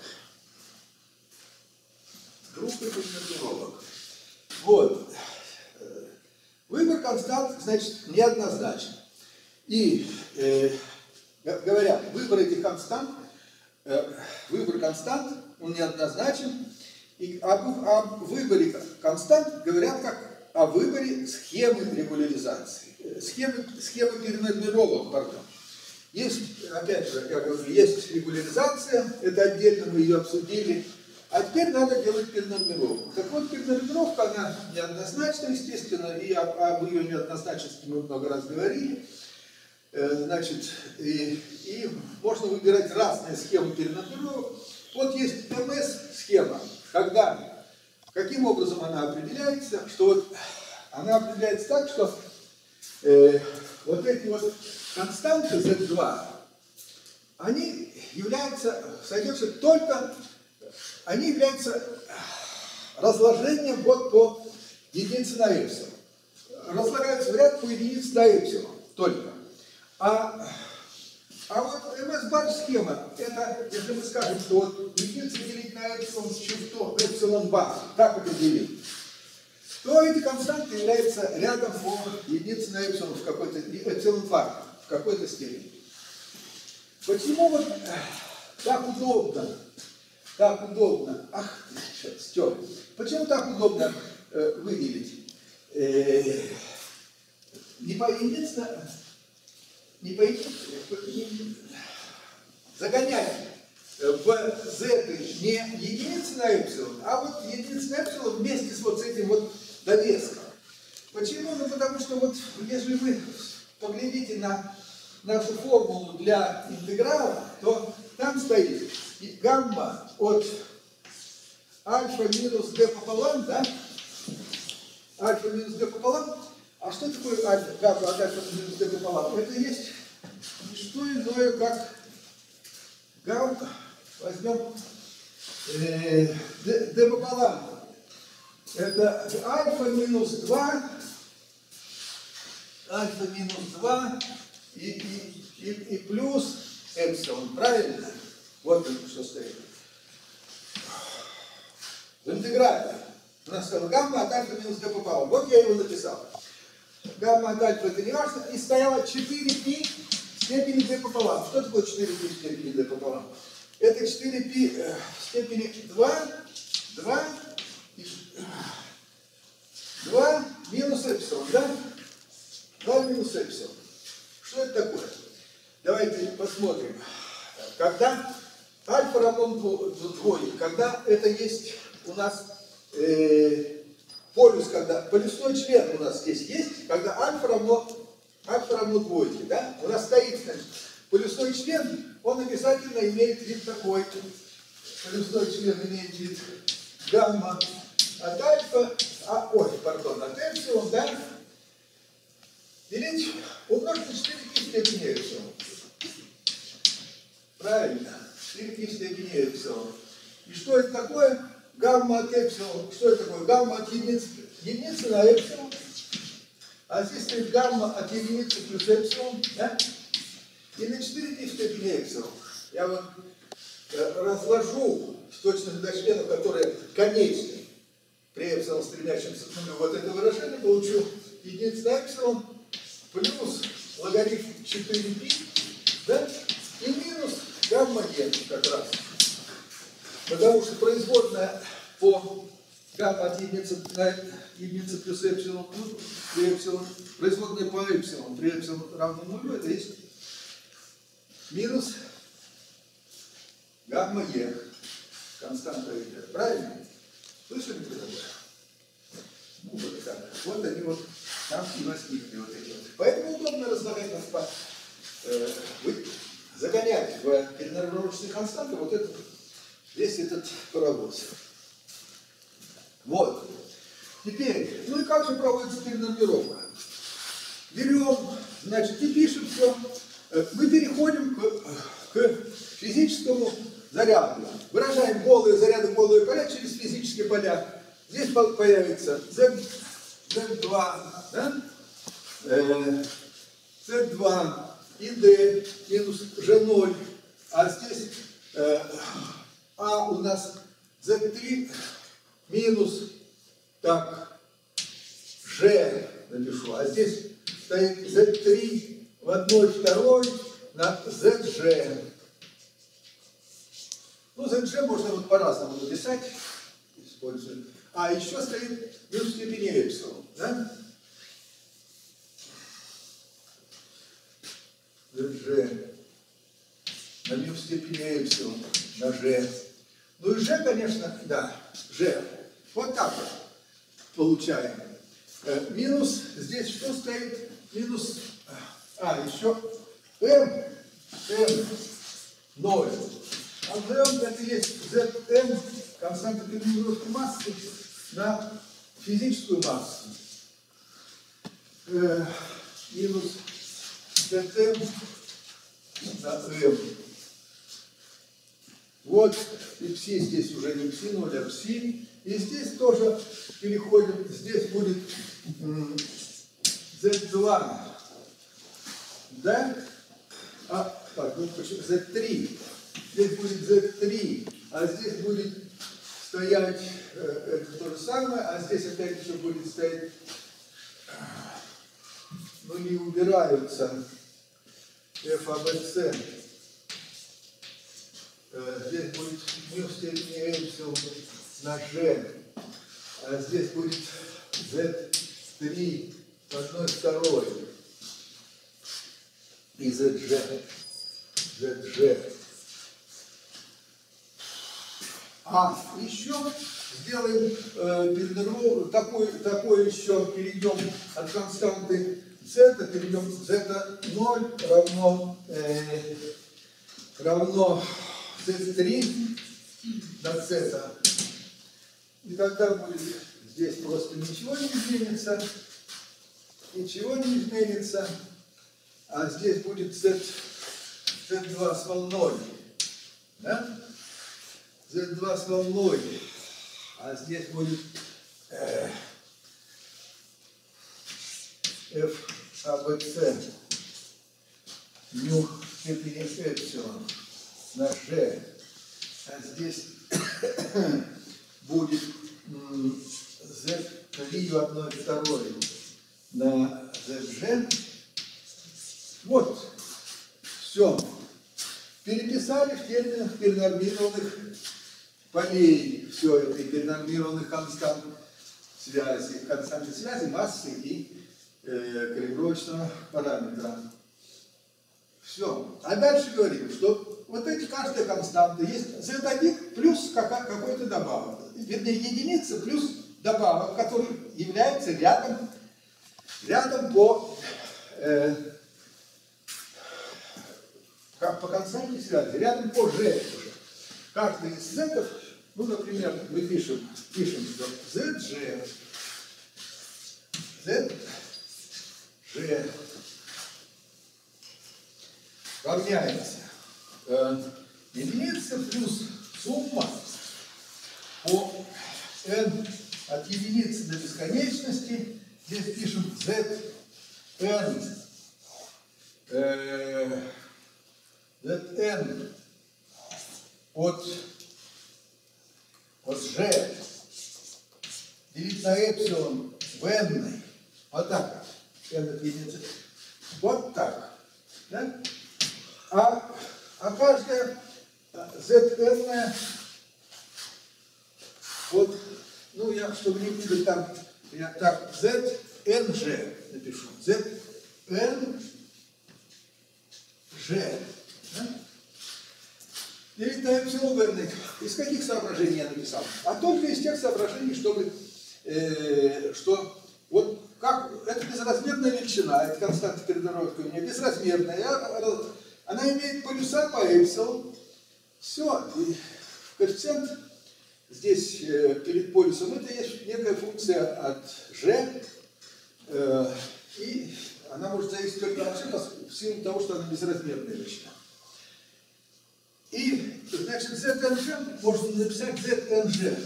Вот. Выбор констант, значит, неоднозначен. И, говорят, выбор этих констант, он неоднозначен. И об выборе констант говорят как о выборе схемы регуляризации, схемы перенормировок, пардон. Есть, опять же, я говорю, есть регуляризация, это отдельно мы ее обсудили, а теперь надо делать перенормировку. Так вот, перенормировка, она неоднозначна, естественно, и об ее неоднозначности мы много раз говорили. Значит, и можно выбирать разные схемы перенормировок. Вот есть МС-схема, когда, каким образом она определяется, что вот она определяется так, что вот эти вот константы Z2, они являются, содержат только, они являются разложением вот по единице на эпсилон. Разлагаются в ряд по единице на эпсилон только. А вот МС-бар схема, это, если мы скажем, что вот единица делить на эпсилон с чертой эпсилон бар, так определить, то эти константы являются рядом по единице на эпсилон в какой-то, эпсилон бар в какой-то степени. Почему вот так удобно, стер, почему так удобно выделить? Загонять в z не единицы на эпсилон, а вот единицы на эпсилон вместе с вот этим вот довеском. Почему? Ну потому что вот если вы поглядите на нашу формулу для интеграла, то там стоит гамма от альфа минус d пополам, да? Альфа минус d пополам. А что такое гамма от альфа минус d пополам? Это есть не что иное, как гамма, возьмем d пополам. Это альфа минус 2 и плюс эпсилон, правильно? Вот что стоит. В интеграле у нас сказано гамма от альфа минус d пополам. Вот я его написал. Гамма от альфа это не важно. И стояло 4π в степени d пополам. Что такое 4π в степени d пополам? Это 4π в степени 2 минус эпсилон, да? 2 минус эпсилон. Что это такое? Давайте посмотрим. Когда альфа равно двойке, когда это есть у нас полюс, когда полюсной член у нас здесь есть, когда альфа равно двойке, да? У нас стоит, значит, полюсной член, он обязательно имеет вид такой. Полюсной член имеет вид гамма от альфа, от эпсилон, да? Делить, умножить на 4π в степени эпсилон. Правильно, 4π в степени эпсилон. И что это такое? Гамма от эпсилон. Что это такое? Гамма от единицы на эпсилон. А здесь стоит гамма от единицы плюс эпсилон, да? И на 4π в степени эпсилон. Я вот разложу с точных до членов, которые конечны при эпсилон стремящемся к нулю. Вот это выражение получу единица на эпсилон плюс логарифм 4π, да? И минус гамма n как раз. Потому что производная по гамма от единицы на единица плюс эпсилон, при эпсилон, производная по эпсилон при эпсилон равно нулю, это есть минус гамма e. Константа видео. Правильно? Слышали про такое? Ну вот так. Вот они вот там и возникли вот эти вот. Поэтому удобно разлагать загонять в перенормировочные константы вот этот, весь этот паровоз. Вот. Теперь, ну и как же проводится перенормировка? Берем, значит, и пишем все. Мы переходим к физическому заряду. Выражаем голые заряды, голые поля через физические поля. Здесь появится Z2, да? Z2 и D минус G0, а здесь у нас Z3 минус, так, G напишу, а здесь стоит Z3 в 1/2 на ZG. Ну, ZG можно вот по-разному написать, используем. А еще стоит минус степени эпсилон, да? ZG на минус степени эпсилон на G. Ну и G, конечно, да, G. Вот так вот получаем. Минус, здесь что стоит? Минус, еще M0. А M это есть Zn, константа перенормировки массы на физическую массу. Минус Zn на M. Вот, и пси здесь уже не пси0, а пси. И здесь тоже переходим, здесь будет Z2, да? Z3. Здесь будет Z3, а здесь будет стоять это то же самое, а здесь опять еще будет стоять, ну не убираются FABC. Здесь будет минус степени эпсилон на G, а здесь будет Z3 в 1/2 и ZG. А еще сделаем такой еще, перейдем от константы z, перейдем z0 равно z3 на z. И тогда будет здесь просто ничего не изменится, а здесь будет z2 с волной, да? Z2 с волной, а здесь будет FABC ню степени эпсилон на G, а здесь будет Z3 в 1/2 на ZG. Вот, все. Переписали в терминах перенормированных полей все это, и перенормированных констант связи, константы связи, массы и калибровочного параметра. Все. А дальше говорим, что вот эти каждая константа есть Z1 плюс какой-то добавок. Вернее, единица плюс добавок, который является рядом по константе связи, рядом по G уже. Каждый из Z, ну, например, мы пишем, что ZG равняется единица плюс сумма по n от единицы до бесконечности. Здесь пишем Zn от G делить на эпсилон в n. Вот так. N от единицы. Вот так. Да? А каждая Zn, вот, ну я, чтобы не путать там, я так, ZNG напишу. ZNG. Да? Делить на эпсилон в n. Из каких соображений я написал? А только из тех соображений, чтобы, что вот как, это безразлично. безразмерная величина, это константа передаровки у меня безразмерная, она имеет полюса по эпсилон. Все, коэффициент здесь перед полюсом это есть некая функция от g, и она может зависеть только от g в силу того, что она безразмерная величина. И, значит, ZNG можно написать ZNG.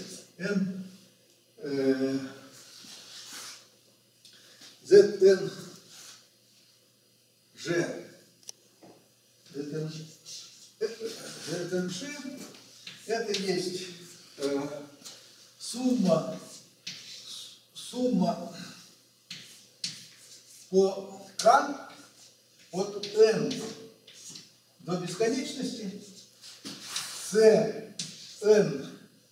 ZNG это есть сумма по k от n до бесконечности CNK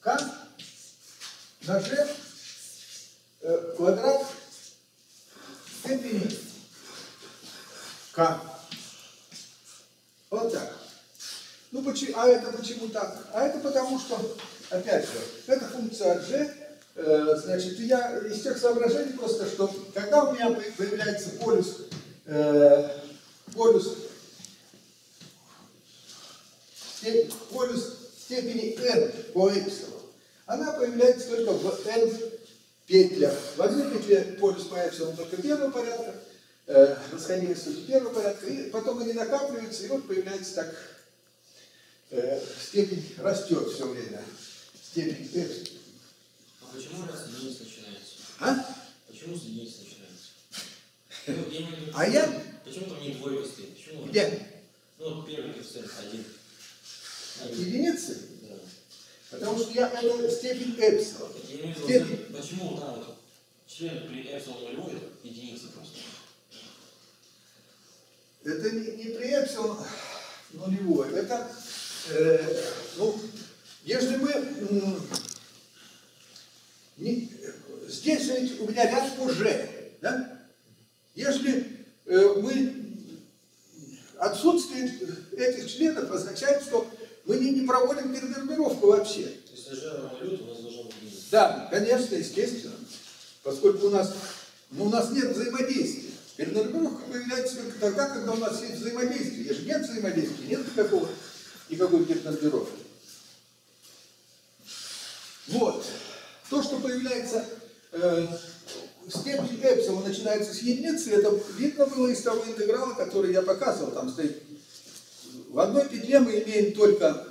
на g квадрат степени k. Вот так. Ну, а это почему так? А это потому, что, опять же, это функция от g. Значит, я из тех соображений просто, что когда у меня появляется полюс степени n по эпсилон, она появляется только в n петлях. В одной петле полюс по эпсилон только первого порядка, расходимость первого порядка, и потом они накапливаются, и вот появляется так, степень растет все время. Степень эпсилон. А почему раз единиц начинается? А? Почему с единиц начинается? Ну, я не говорю, А я? Почему там не двойка стоит? Почему? Где? Ну, первый коэффициент 1. Единицы? Да. Потому что это степень эпсилон. Я имею в виду, Степень. почему там вот член при эпсилон нулевой единицы просто? Это не при эпсилон нулевой. Это, ну, если мы... здесь ведь у меня ряд по G, да? Если мы... Отсутствие этих членов означает, что мы не проводим перенормировку вообще. То есть G равно нулю, то у нас должно быть единица. Да, конечно, естественно. Поскольку у нас нет взаимодействия. Перенормировка появляется только тогда, когда у нас есть взаимодействие. Если нет взаимодействия, нет никакой перенормировки. Вот. То, что появляется, степень эпсилон начинается с единицы, это видно было из того интеграла, который я показывал. Там стоит. В одной петле мы имеем только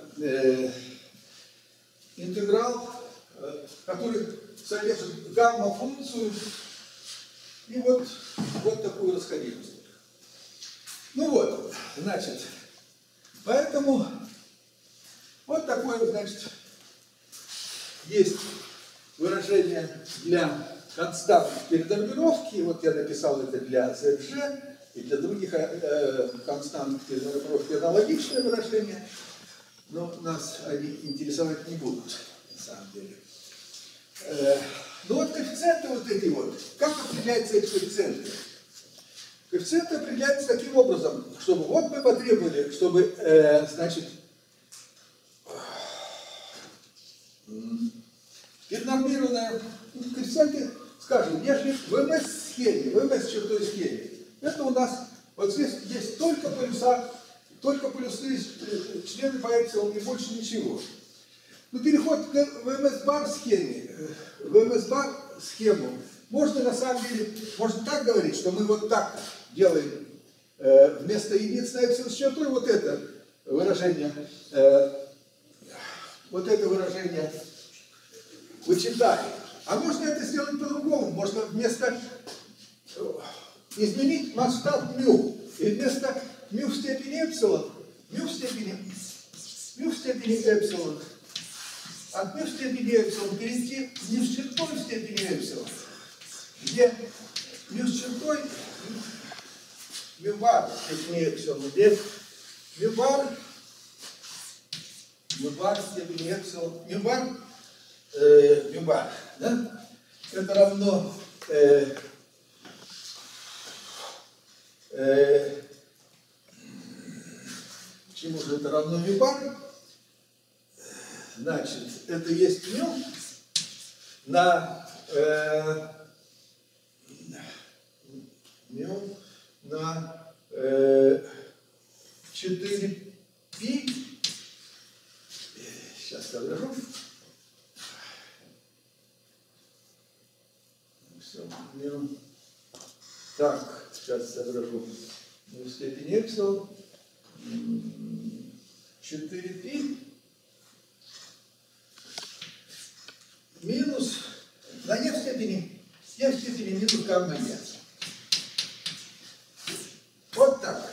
интеграл, который содержит гамма-функцию и вот такую расходимость. Ну вот, значит, поэтому вот такое, значит, есть выражение для констант перенормировки. Вот я написал это для ZG, и для других констант перенормировки аналогичное выражение, но нас они интересовать не будут, на самом деле. Ну вот коэффициенты вот эти вот. Как определяются эти коэффициенты? Коэффициенты определяются таким образом, чтобы вот мы потребовали, чтобы, значит, перенормированная коэффициенты, скажем, если в МС-схеме, в МС-чертой схеме, это у нас, вот здесь есть только полюса, только полюсные члены по эпсилон и больше ничего. Но переход в МС-бар схеме, в МС-бар схему, можно на самом деле, можно так говорить, что мы вот так делаем вместо единицы на эпсилон с чертой вот это выражение вычитаем. А можно это сделать по-другому. Можно вместо изменить масштаб μ. И вместо μ в степени эпсилон, μ в степени эпсилон, от μ в степени эпсилон перейти не с чертой в степени эпсилон, где μ с чертой μ бар в степени эпсилон, где μ бар в степени эпсилон, μ бар, да? Это равно чему же это равно μ бар? Значит, это есть μ на на 4π. Сейчас соображу. Так, сейчас соображу. В степени эпсилон 4π минус на e в степени минус гамма e. Вот так.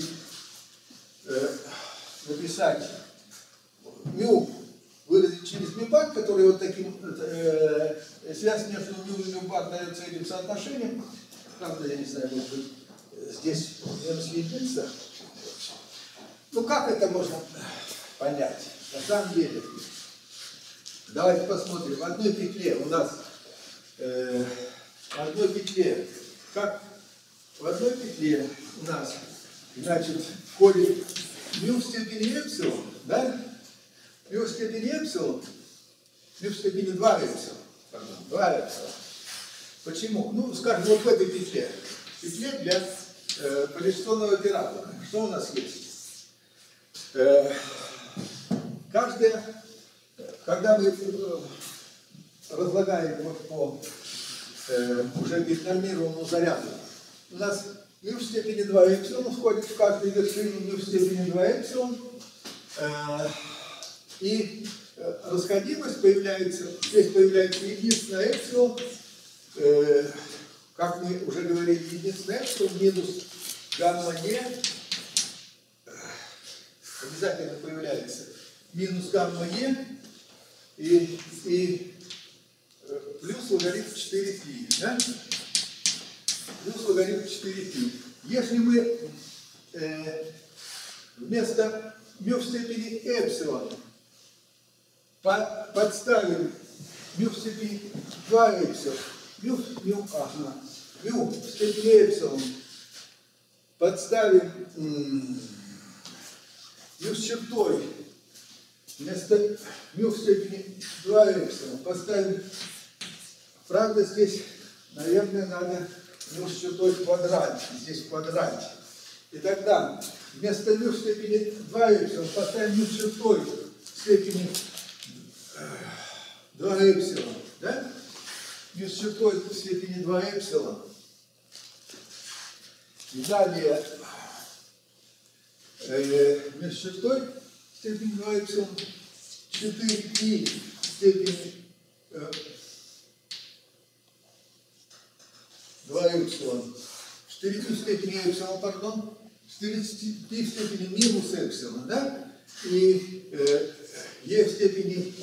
Написать μ выразить через μ-бар, который вот таким связь между μ и μ-бар дается этим соотношением. Правда, я не знаю, может быть, здесь минус единица. Ну как это можно понять? На самом деле, давайте посмотрим. В одной петле у нас, значит, входит μ в степени эпсилон, да? μ в степени эпсилон, μ в степени 2 эпсилон, пардон, 2 эпсилон. Почему? Ну, скажем, вот в этой петле для полистонного оператора. Что у нас есть? Когда мы разлагаем вот по уже бинарнированному заряду, у нас μ в степени 2 эпсилон входит в каждую вершину μ в степени 2 эпсилон, и расходимость появляется, здесь появляется единственное эпсилон, как мы уже говорили, единственное эпсилон минус гамма e, обязательно появляется минус гамма e и плюс логарифм 4π, да? Плюс логарифм 4π. Если мы вместо μ в степени эпсилон подставим μ в степени 2 эпсилон, μ в степени эпсилон подставим μ с чертой, вместо μ в степени 2 эпсилон поставим, правда, здесь, наверное, надо μ с чертой в квадрате, здесь в квадрате. И тогда вместо μ в степени 2 эпсилон поставим μ с чертой в степени 2 эпсилон, да? μ с чертой в степени 2 эпсилон. И далее μ с чертой в степени 2 эпсилон 4π в степени 2 эпсилон. 4π в степени эпсилон, пардон. 4π в степени минус эпсилон, да? И e в степени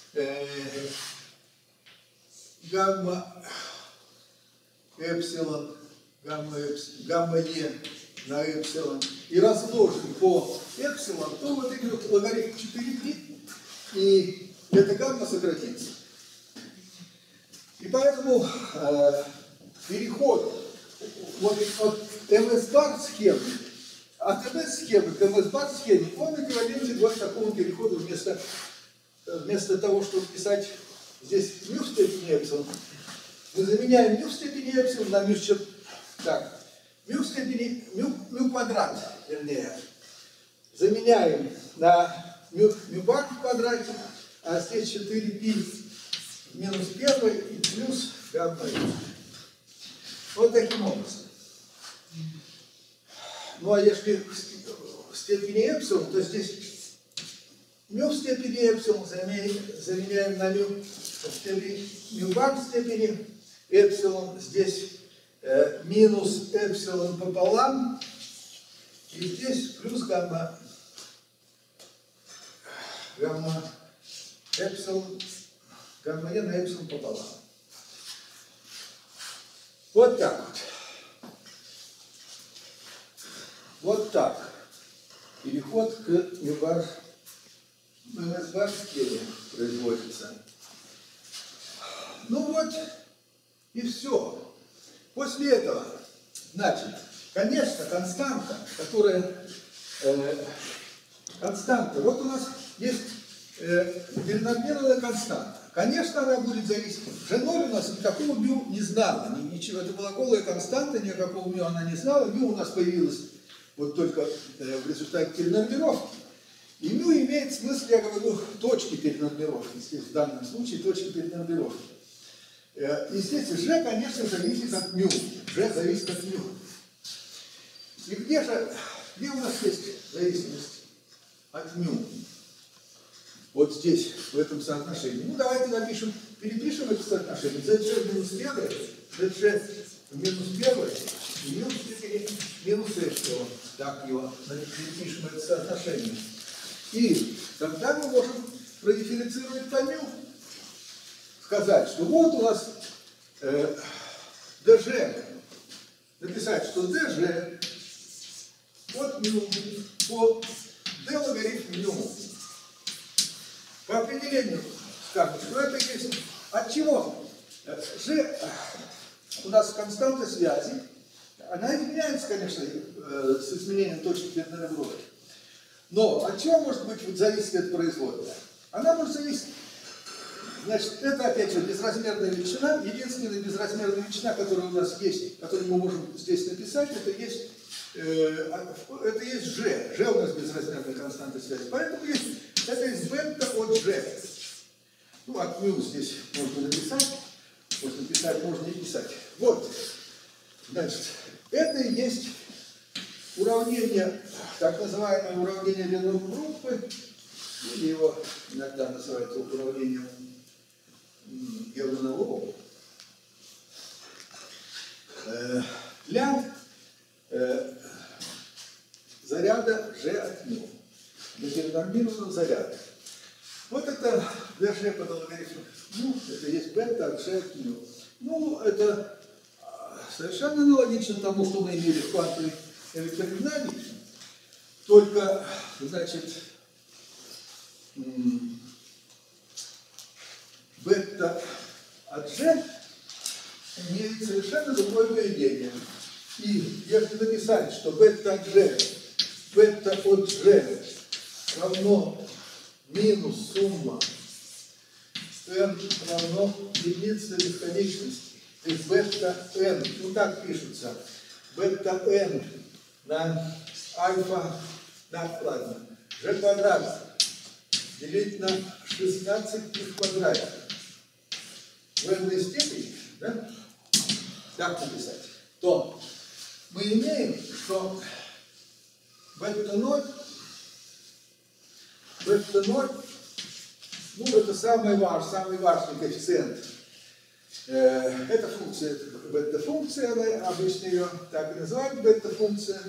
гамма эпсилон, гамма e на эпсилон, и разложим по эпсилон, то вот идет логарифм 4π, и эта гамма сократится. И поэтому переход вот от ms-бар схемы, от ms-схемы к ms-бар схеме, он эквивалентен вот такому переходу вместо того, чтобы писать здесь μ в степени эпсилон, мы заменяем μ в степени эпсилон на μ с чертой. Так, μ в степени, μ квадрат, вернее, заменяем на μ-бар в квадрате, а здесь 4π минус 1 и плюс гамма. Вот таким образом. Ну а если в степени эпсилон, то здесь μ в степени эпсилон заменяем на μ в степени, μ-бар в степени эпсилон, здесь минус эпсилон пополам, и здесь плюс гамма эпсилон, гамма e на эпсилон пополам. Вот так вот. Вот так. Переход к ms-бар схеме производится. Ну вот и все. После этого, значит, конечно, константа, которая константа. Вот у нас есть бинарнированная константа. Конечно, она будет зависеть. G0 у нас никакого μ не знала. Ничего, это была голая константа, никакого μ она не знала. μ у нас появилась вот только в результате перенормировки. И μ имеет смысл, я говорю, точки перенормировки. Здесь в данном случае точки перенормировки. И здесь G, конечно, зависит от μ. G зависит от μ. И где у нас есть зависимость от μ? Вот здесь, в этом соотношении. Ну, давайте напишем, перепишем это соотношение. ZG минус 1, ZG минус 1 и минус эпсилон. Так его, перепишем это соотношение. И тогда мы можем продифференцировать по μ. Сказать, что вот у нас DG. Написать, что DG от μ по d логарифм μ. По определению скажем, что это есть от чего? G у нас константа связи, она изменяется, конечно, с изменением точки перенормировки. Но от чего может быть вот, зависеть от производная? Она может зависеть. Значит, это опять же безразмерная величина. Единственная безразмерная величина, которая у нас есть, которую мы можем здесь написать, это есть G. G у нас безразмерная константа связи. Поэтому это есть бета от G. Ну, от μ здесь можно написать. Можно писать, можно не писать. Вот. Значит, это и есть уравнение, так называемое уравнение Лену-группы, или его иногда называют уравнением Гелмана-Лоу, для заряда G от μ, для перенормированного заряда. Вот это для G под логарифмом μ, это есть бета от G от μ. Ну, это совершенно аналогично тому, что мы имели в квантовой электродинамике, только, значит, бета от G имеет совершенно другое поведение. И если написать, что бета от G равно минус сумма n равно единице бесконечности, то есть бета n, ну так пишется, бета n на альфа, да, ладно, g квадрат делить на 16 в квадрате в n степени, да, так написать, то мы имеем, что бета 0, ну, это самый важный коэффициент. Эта функция, бета-функция, обычно ее так и называют, бета-функция.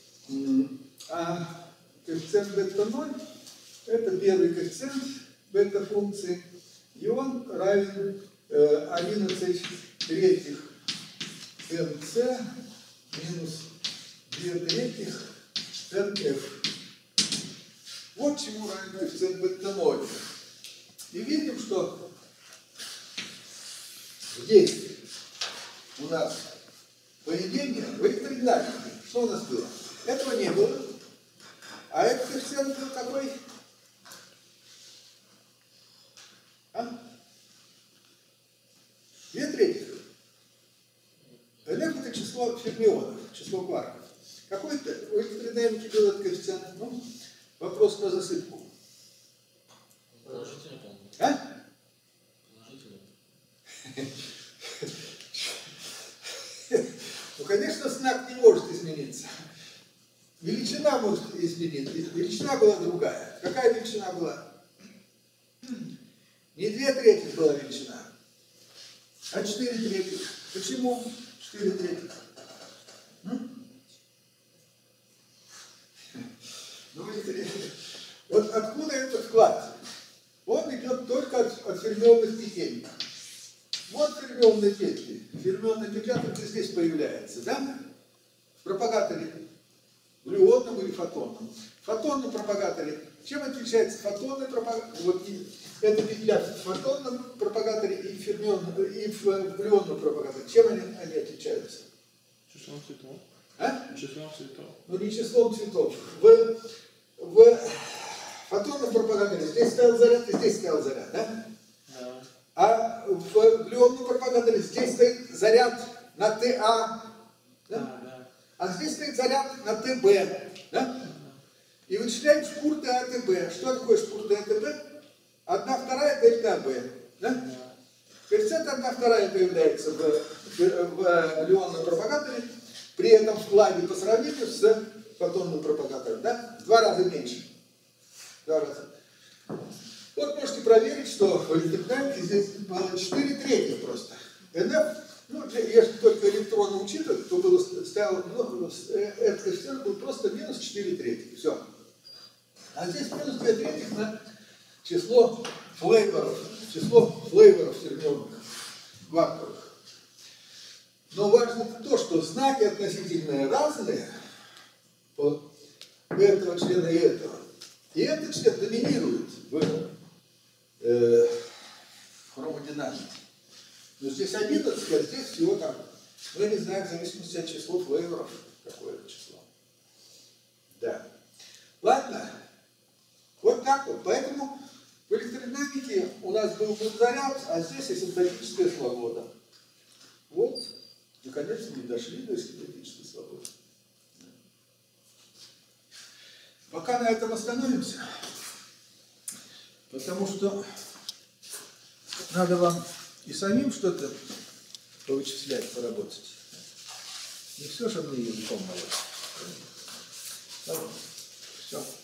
А коэффициент бета 0 это первый коэффициент бета-функции, и он равен 11 третьих nc минус 2 третьих nf. Вот чему равен коэффициент бета 0. И видим, что здесь у нас поведение в электродинамике. Что у нас было? Этого не было. А этот коэффициент был какой? А? 2 третьих. NF это число фермионов, число кварков. Какой-то у электродинамики был этот коэффициент? Ну, вопрос на засыпку. Положительно, по-моему. А? Положительно. Ну, конечно, знак не может измениться. Величина может измениться. Величина была другая. Какая величина была? Не 2 трети была величина, а 4 трети. Почему 4 трети? Ну, вот откуда этот вклад? Он идет только от фермионных петель. Вот фермионные петли. Фермионная петля только здесь появляется, да? В пропагаторе глюонном или фотонном. В фотонном пропагаторе чем отличается фотонный пропагатор? Вот эта петля в фотонном пропагаторе и в глюонном пропагаторе. Чем они отличаются? Числом цветов. А? Числом цветов. Ну не числом цветов. В фотонном пропагаторе здесь стоял заряд и здесь стоял заряд, да? Да. в глюонном пропагаторе здесь стоит заряд на ТА, да? А здесь стоит заряд на ТБ. Да? И вычисляем шпур ТА-ТБ. Что такое шпур ТА-ТБ? 1/2 дельта Б. Да? Коэффициент 1/2 появляется в глюонном пропагаторе, при этом вкладе по сравнению с фотонным пропагатором. Да? В 2 раза меньше. 2 раза. Вот можете проверить, что в электродинамике здесь было 4/3 просто. НФ, ну, если только электроны учитывать, то было ставил, ну, этот коэффициент был просто минус 4/3. Все. А здесь минус 2/3 на число флейворов средневых квантовых. Но важно то, что знаки относительные разные у этого члена и этого. И этот член доминирует в хромодинамике. Но здесь 11, а здесь всего там, мы не знаем, в зависимости от числа флейворов, какое это число. Да. Ладно. Вот так вот. Поэтому в электродинамике у нас был заряд, а здесь асимптотическая свобода. Вот. Наконец мы дошли до асимптотической свободы. Пока на этом остановимся. Потому что надо вам и самим что-то повычислять, поработать. Не все же мне языком молоть. Все.